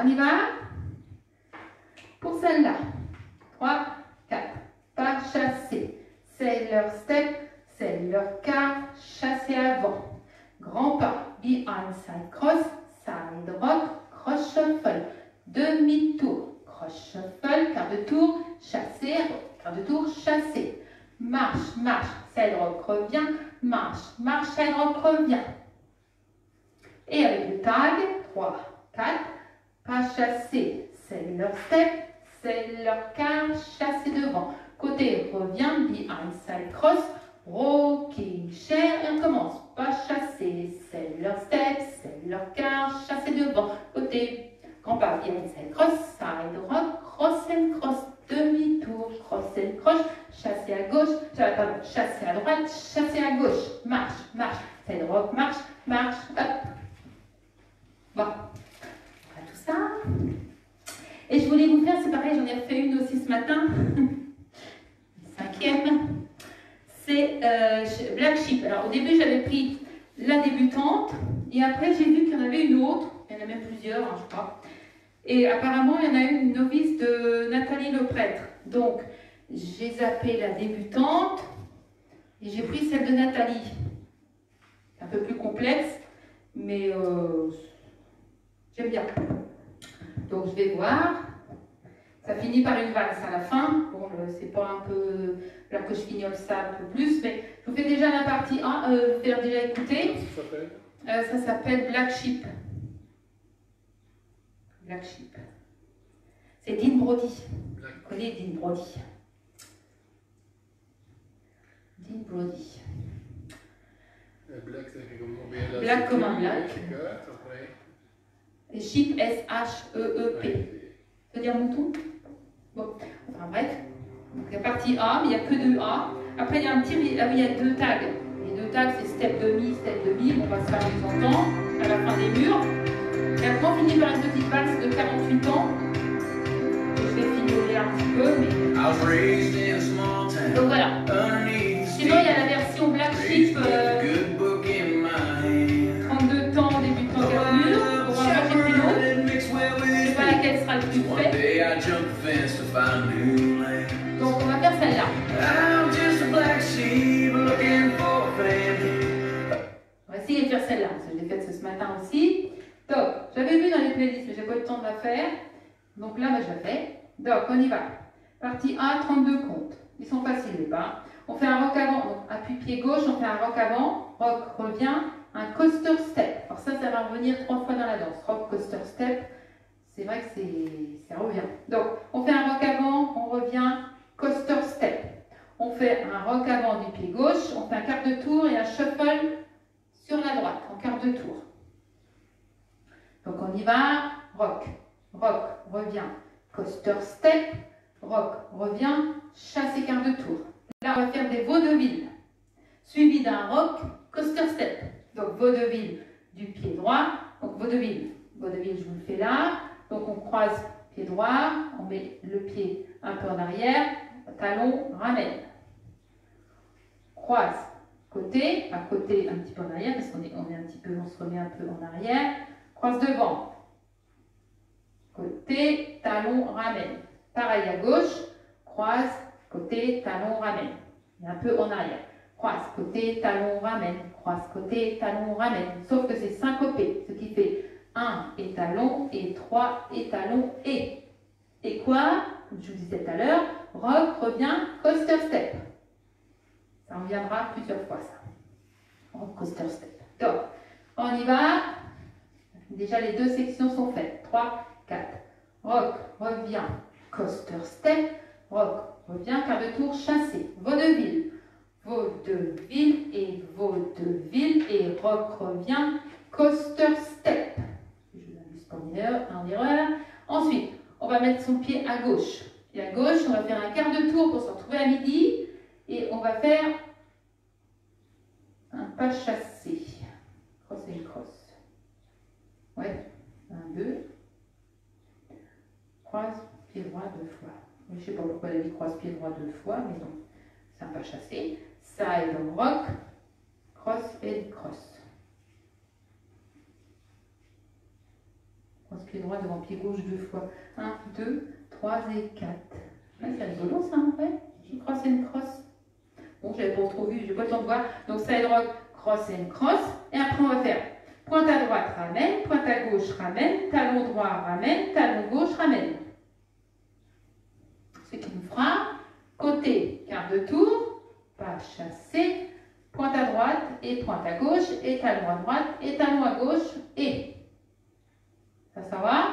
on y va. Pour celle-là, trois, quatre, pas chassé. Sailor step, sailor quart, chassé avant. Grand pas, behind side cross, side rock, cross shuffle. Demi-tour, cross shuffle, quart de tour, chassé, quart de tour, chassé. Marche, marche, side rock revient, marche, marche, side rock revient. Et avec le tag, trois, quatre, pas chassé, sailor step, sailor quart, chassé devant. Côté revient, behind side cross, rocking chair, et on commence. Pas chassé, sailor step, sailor quart, chassé devant. Côté grand pas, behind side cross, side rock, cross and cross, demi-tour, cross and cross, chassé à gauche, pardon, chassé à droite, chassé à gauche, marche, marche, side rock, marche, marche, hop. Bon, voilà tout ça. Et je voulais vous faire, c'est pareil, j'en ai refait une aussi ce matin. Cinquième. C'est euh, Black Sheep. Alors au début, j'avais pris la débutante. Et après, j'ai vu qu'il y en avait une autre. Il y en a même plusieurs, hein, je crois. Et apparemment, il y en a une novice de Nathalie le prêtre. Donc, j'ai zappé la débutante. Et j'ai pris celle de Nathalie. C'est un peu plus complexe. Mais... Euh, j'aime bien. Donc je vais voir. Ça finit par une valse à la fin. Bon, c'est pas un peu là que je fignole ça un peu plus, mais je vous fais déjà la partie un. Euh, je vais faire déjà écouter. Ça s'appelle euh, Ça s'appelle Black Sheep. Black Sheep. C'est Dean Brody. Vous connaissez Dean Brody. Dean Brody. Black, c'est comme on Black comme un black. Après. Et sheep, S H E E P. Ça veut dire mouton? Bon, enfin bref. Donc la partie A, mais il n'y a que deux A. Après, il y a un petit. Ah oui, il y a deux tags. Les deux tags, c'est step demi, step demi. On va se faire les entendre à la fin des murs. Et après, on finit par une petite valse de quarante-huit ans. Je vais fignoler un petit peu, mais. Donc voilà. Sinon, il y a la version Black Sheep. Euh... trente-deux temps débutant quatre murs. Pour un projet piano. Je ne sais pas laquelle sera le plus fait. Donc on va faire celle-là. On va essayer de faire celle-là, parce que je l'ai faite ce matin aussi. Donc, j'avais vu dans les playlists, mais j'ai pas eu le temps de la faire. Donc là, bah, je la fais. Donc, on y va. Partie un, trente-deux comptes. Ils sont faciles les pas. On fait un rock avant, donc appui pied gauche, on fait un rock avant, rock revient, un coaster step. Alors ça, ça va revenir trois fois dans la danse. Rock, coaster step, c'est vrai que ça revient. Donc, on fait un rock avant, on revient, coaster step. On fait un rock avant du pied gauche, on fait un quart de tour et un shuffle sur la droite, en quart de tour. Donc on y va, rock, rock, revient, coaster step, rock, revient, chasse et quart de tour. Là, on va faire des vaudevilles, suivi d'un rock, coaster step. Donc, vaudeville du pied droit. Donc, vaudeville, vaudeville, je vous le fais là. Donc, on croise pied droit, on met le pied un peu en arrière, talon, ramène. Croise, côté, à côté, un petit peu en arrière, parce qu'on est, on est un petit peu, on se remet un peu en arrière. Croise devant, côté, talon, ramène. Pareil à gauche, croise, côté, talon, ramène. Et un peu en arrière. Croise, côté, talon, ramène. Croise, côté, talon, ramène. Sauf que c'est syncopé, ce qui fait un étalon et trois étalons et. Et quoi? Comme je vous disais tout à l'heure, rock, revient, coaster step. Ça reviendra plusieurs fois, ça. Rock, coaster step. Donc, on y va. Déjà, les deux sections sont faites. trois, quatre. Rock, revient, coaster step. Rock, revient, quart de tour, chassé. Vaudeville. Vaudeville et vaudeville. Et rock, revient, coaster step. Je m'amuse pas en erreur, en erreur. Ensuite, on va mettre son pied à gauche. Et à gauche, on va faire un quart de tour pour se retrouver à midi. Et on va faire un pas chassé. Cross et cross. Ouais. Un, deux. Croise, pied droit deux fois. Je ne sais pas pourquoi elle a dit croise pied droit deux fois, mais non. C'est un pas chassé. Side rock. Cross et cross. Cross pied droit devant pied gauche deux fois. un, deux, trois et quatre. Ouais, c'est rigolo ça en fait. Cross and cross. Bon, j'avais pas trop vu, j'ai pas le temps de voir. Donc side rock, cross and cross. Et après on va faire pointe à droite, ramène, pointe à gauche, ramène, talon droit, ramène, talon gauche, ramène. Ce qui nous fera côté quart de tour, pas chassé, pointe à droite et pointe à gauche, et talon à droite et talon à gauche, et. Ça, ça va?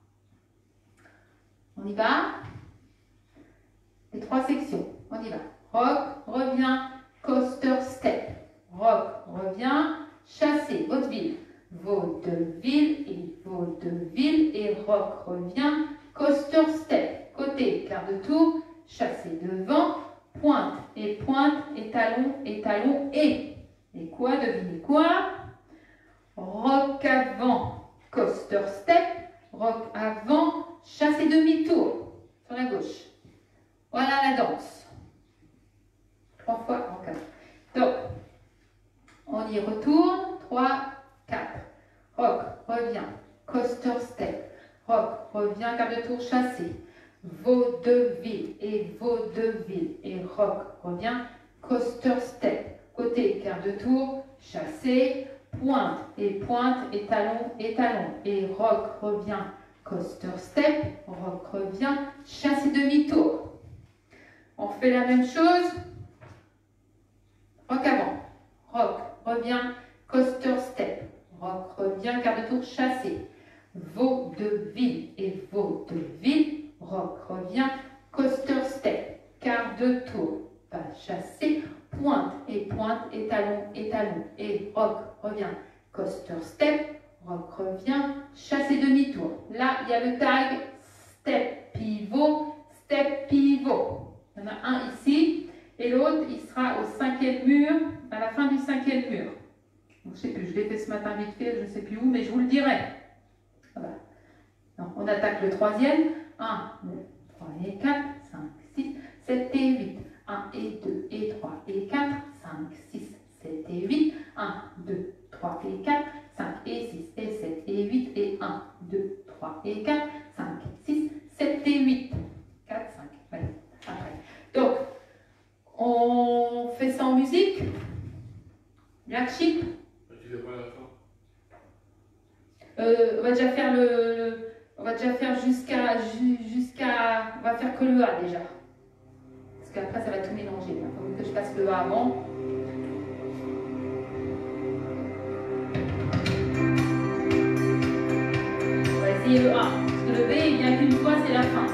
On y va? Les trois sections, on y va. Rock, revient, coaster, step. Rock, revient, chassé, vaudeville. Vaudeville et vaudeville et rock, revient, coaster, step. Côté, quart de tour, chassé devant, pointe et pointe et talon et talon et. Et quoi, devinez quoi? Rock avant, coaster, step. Rock avant, chassé demi-tour sur la gauche. Voilà la danse. Trois fois en quatre. Donc, on y retourne. Trois, quatre. Rock, revient. Coaster, step. Rock, revient, quart de tour, chassé. Vaudeville et vaudeville. Et rock, revient. Coaster, step. Côté, quart de tour, chassé. Pointe et pointe et talon et talon. Et rock, revient. Coaster, step. Rock, revient. Chassé demi-tour. On fait la même chose. Rock avant. Rock, revient, coaster, step. Rock, revient, quart de tour, chassé. Vaudeville et vaudeville. Rock, revient, coaster, step. Quart de tour, pas chassé. Pointe et pointe et talon et talon. Et rock, revient, coaster, step. Rock, revient, chassé demi-tour. Là, il y a le tag step, pivot, step, pivot. Il y en a un ici. Et l'autre, il sera au cinquième mur, à la fin du cinquième mur. Donc, je ne sais plus, je l'ai fait ce matin vite fait, je ne sais plus où, mais je vous le dirai. Voilà. Donc, on attaque le troisième. un, deux, trois et quatre, cinq, six, sept et huit. un et deux et trois et quatre, cinq, six, sept et huit. un, deux, trois et quatre, cinq et six et sept et huit. Et un, deux, trois et quatre, cinq, six, sept et huit. quatre, cinq. Voilà. Après. Donc, on fait ça en musique. Black Sheep. Tu fais pas à la fin? Euh, on va déjà faire le. On va déjà faire jusqu'à. jusqu'à. On va faire que le A déjà. Parce qu'après ça va tout mélanger. Il faut que je fasse le A avant. On va essayer le A. Parce que le B, il vient qu'une fois, c'est la fin.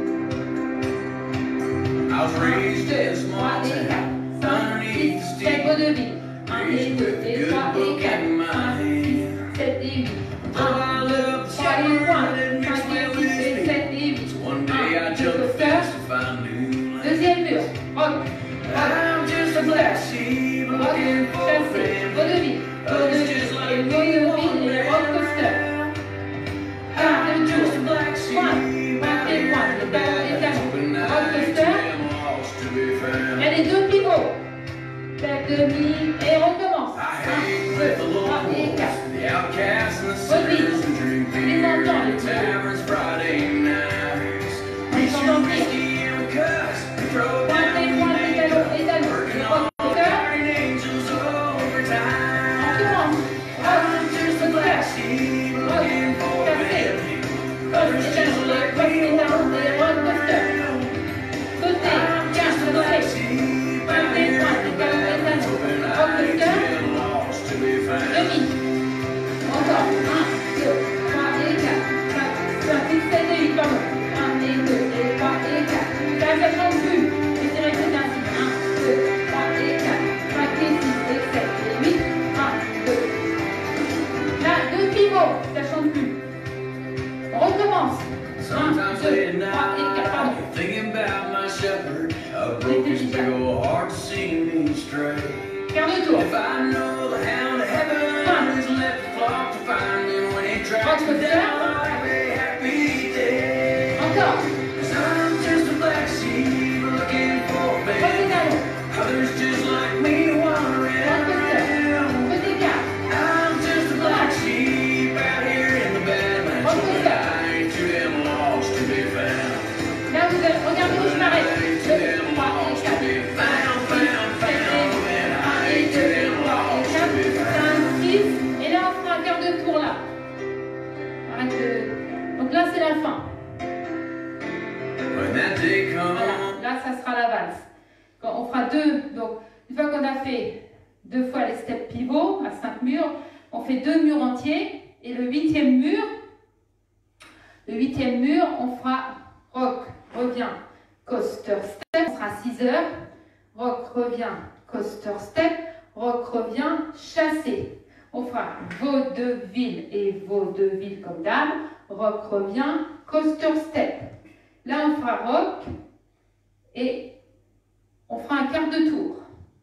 I was raised in a small town underneath the steep. Raised with a good book in my hand. Though I love the summer and it mixed well with me. So one day I jumped fast to find new land. Deuxième mur. Rock. I'm just a black sheep looking for a friend. Others just like me want to rock. I'm just a black sheep out here in the badlands, hoping I ain't too lost to be found. Et les deux pivots. Step demi et on recommence. I hang with the locals, the outcasts and the sinners who drink beer in the taverns Friday nights. We shoot whiskey and we cuss and throw down the makeup, working on guardian angels overtime. I'm just a black sheep looking for a bed. Others just like me want to run around. I'm just a black sheep out here in the badlands, hoping I ain't too lost to be found. Demi. Encore. un, deux, trois et quatre. cinq, six, sept et huit, pardon. un et deux et trois et quatre. Là, ça ne change plus. Je dirais que c'est ainsi. un, deux, trois et quatre. cinq et six et sept et huit. un, deux. Là, deux pivots. Ça ne change plus. On recommence. Sometimes late at night, I'm thinking about my shepherd. I broke his big old heart to see me stray. Quart de tour. If I know the hound of heaven has left the flock to find me when he tracks me down, I'll have a happy day. Encore. 'Cause I'm just a black sheep looking for a bed. Others just like me wandering around. Côté quatre. I'm just a black sheep out here in the badlands. deux. Donc, une fois qu'on a fait deux fois les steps pivots à cinq murs, on fait deux murs entiers. Et le huitième mur, le huitième mur, on fera rock, revient, coaster, step. On sera six heures. Rock, revient, coaster, step. Rock, revient, chassé. On fera vaudeville et vaudeville comme d'hab. Rock, revient, coaster, step. Là, on fera rock et on fera un quart de tour.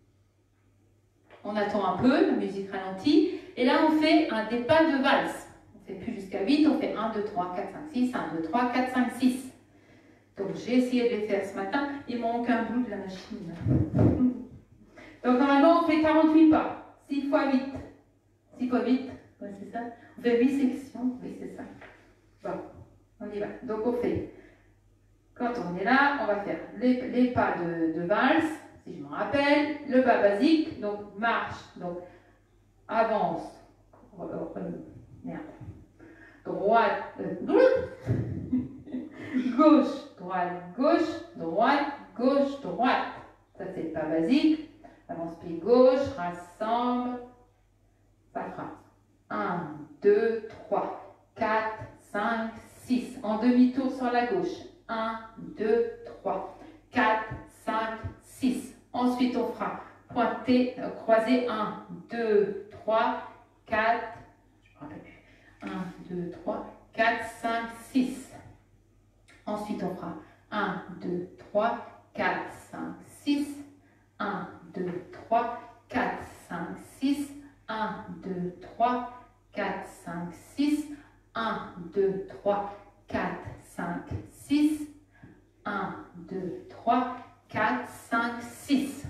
On attend un peu, la musique ralentit. Et là, on fait un des pas de valse. On ne fait plus jusqu'à huit, on fait un, deux, trois, quatre, cinq, six, un, deux, trois, quatre, cinq, six. Donc, j'ai essayé de les faire ce matin. Il manque un bout de la machine. Donc, normalement, on fait quarante-huit pas. six fois huit. six fois huit, ouais, c'est ça. On fait huit sections. Oui, c'est ça. Bon, on y va. Donc, on fait, quand on est là, on va faire les, les pas de, de valse, si je me rappelle, le pas basique, donc marche, donc avance, euh, euh, merde, droite, euh, gauche, droite, gauche, droite, gauche, droite. Ça, c'est le pas basique. Avance pied gauche, rassemble. Ça fera un, deux, trois, quatre, cinq, six. En demi-tour sur la gauche. un, deux, trois, quatre, cinq, six. Ensuite, on fera pointer, euh, croiser. un, deux, trois, quatre. Je ne me rappelle plus. un, deux, trois, quatre, cinq, six. Ensuite, on fera un, deux, trois, quatre, cinq, six. un, deux, trois, quatre, cinq, six. un, deux, trois, quatre, cinq, six. un, deux, trois, quatre, cinq, six. un, deux, trois, quatre, cinq, six.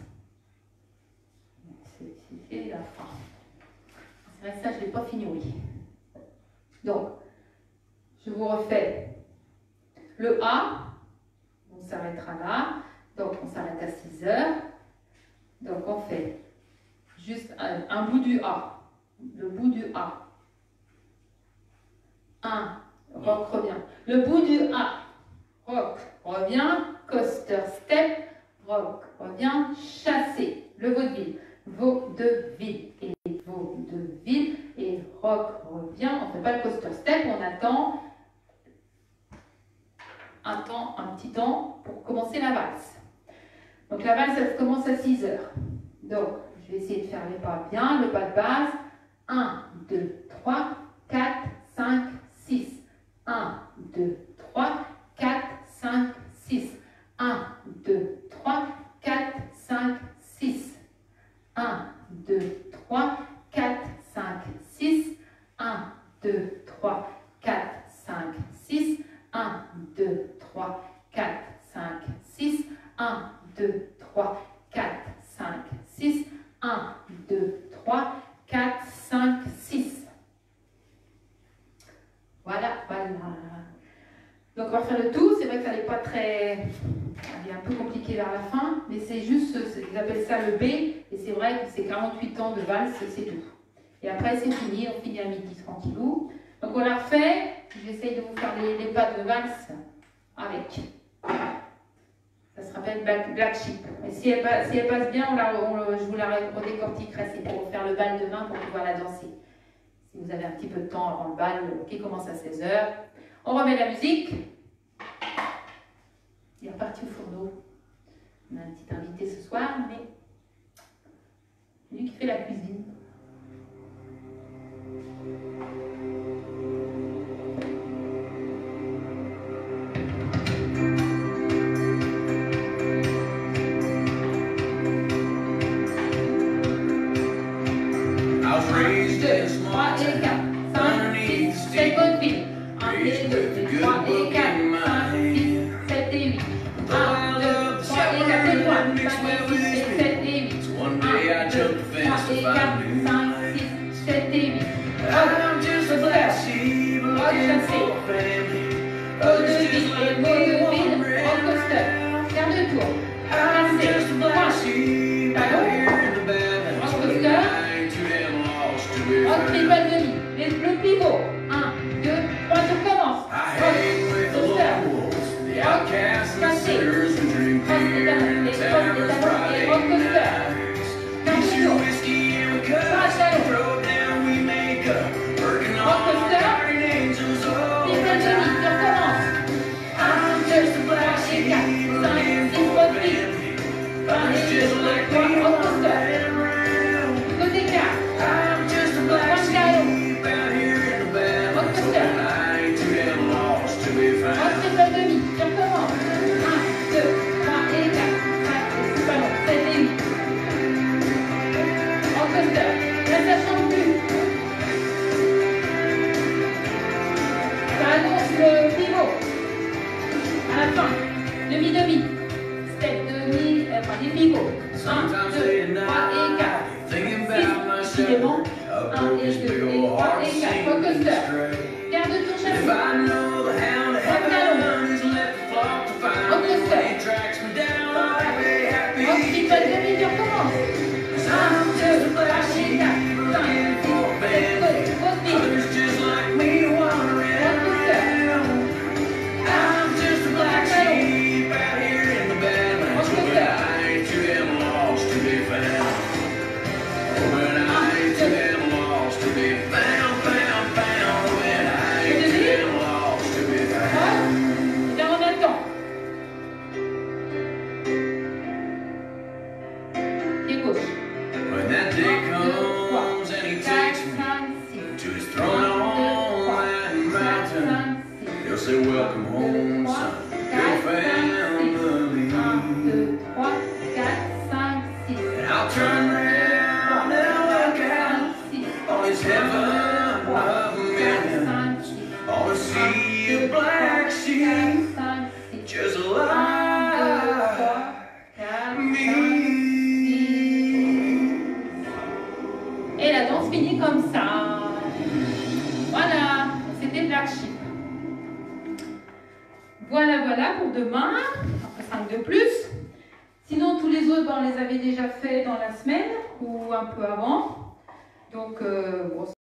C'est la fin. C'est vrai que ça, je ne l'ai pas fini, oui. Donc, je vous refais le A. On s'arrêtera là. Donc, on s'arrête à six heures. Donc, on fait juste un, un bout du A. Le bout du A. un. Rock revient. Le bout du A. Rock revient. Coaster step. Rock revient. Chassé. Le vaudeville. Vaudeville. Et vaudeville. Et rock revient. On ne fait pas le coaster step. On attend un temps, un petit temps pour commencer la valse. Donc la valse, elle commence à six heures. Donc, je vais essayer de faire les pas bien. Le pas de base. un, deux, trois, quatre, cinq, six. un, deux, trois, quatre, cinq, six. un, deux, trois, quatre, cinq, six. un, deux, trois, quatre, cinq, six. un, deux, trois, quatre, cinq, six. un, deux, trois, quatre, cinq, six. un, deux, trois, quatre, cinq, six. un, deux, trois, quatre, cinq, six. Voilà, voilà. Donc on va faire le tout. C'est vrai que ça n'est pas très... Il est un peu compliqué vers la fin, mais c'est juste, ils appellent ça le B, et c'est vrai que c'est quarante-huit ans de valse, c'est tout. Et après c'est fini, on finit à midi tranquillou. Donc on la refait, j'essaye de vous faire les, les pas de valse avec. Ça se rappelle Black, Black Sheep. Et si elle, si elle passe bien, on la, on, je vous la redécortiquerai, c'est pour faire le bal demain pour pouvoir la danser. Si vous avez un petit peu de temps avant le bal qui commence à seize heures. On remet la musique. Il est reparti au fourneau. On a un petit invité ce soir, mais c'est lui qui fait la cuisine. trois et quatre, cinq, six, sept vaudeville. un et deux, trois et quatre, cinq, six, sept et huit. un, deux, trois et quatre et trois, cinq, six, sept et huit. un, deux, trois et quatre, cinq, six, sept et huit. Rock, coaster, rock chassé. Vaudeville et vaudeville, rock coaster. Quart de tour. Chassé, point. Ballon, rock coaster. Rock triple demi, le pivot, un, deux, trois, on commence. Rock, coaster, rock, cassé, cross des talons, et cross des talons, et rock Donc, un et deux et trois et quatre. Focus. Garde ton chassis. Ensuite, votre demi, on commence. un, deux, trois, quatre, cinq, six, sept, huit, welcome home, son. Good family. un, deux, trois, quatre, cinq, six. I'll turn around and look out on this heaven of millions. On a sea of black sheep, just like me. Et la danse finit comme ça. Voilà, c'était Black Sheep. Voilà, voilà pour demain, après cinq de plus. Sinon, tous les autres, ben, on les avait déjà fait dans la semaine ou un peu avant. Donc, euh, bon,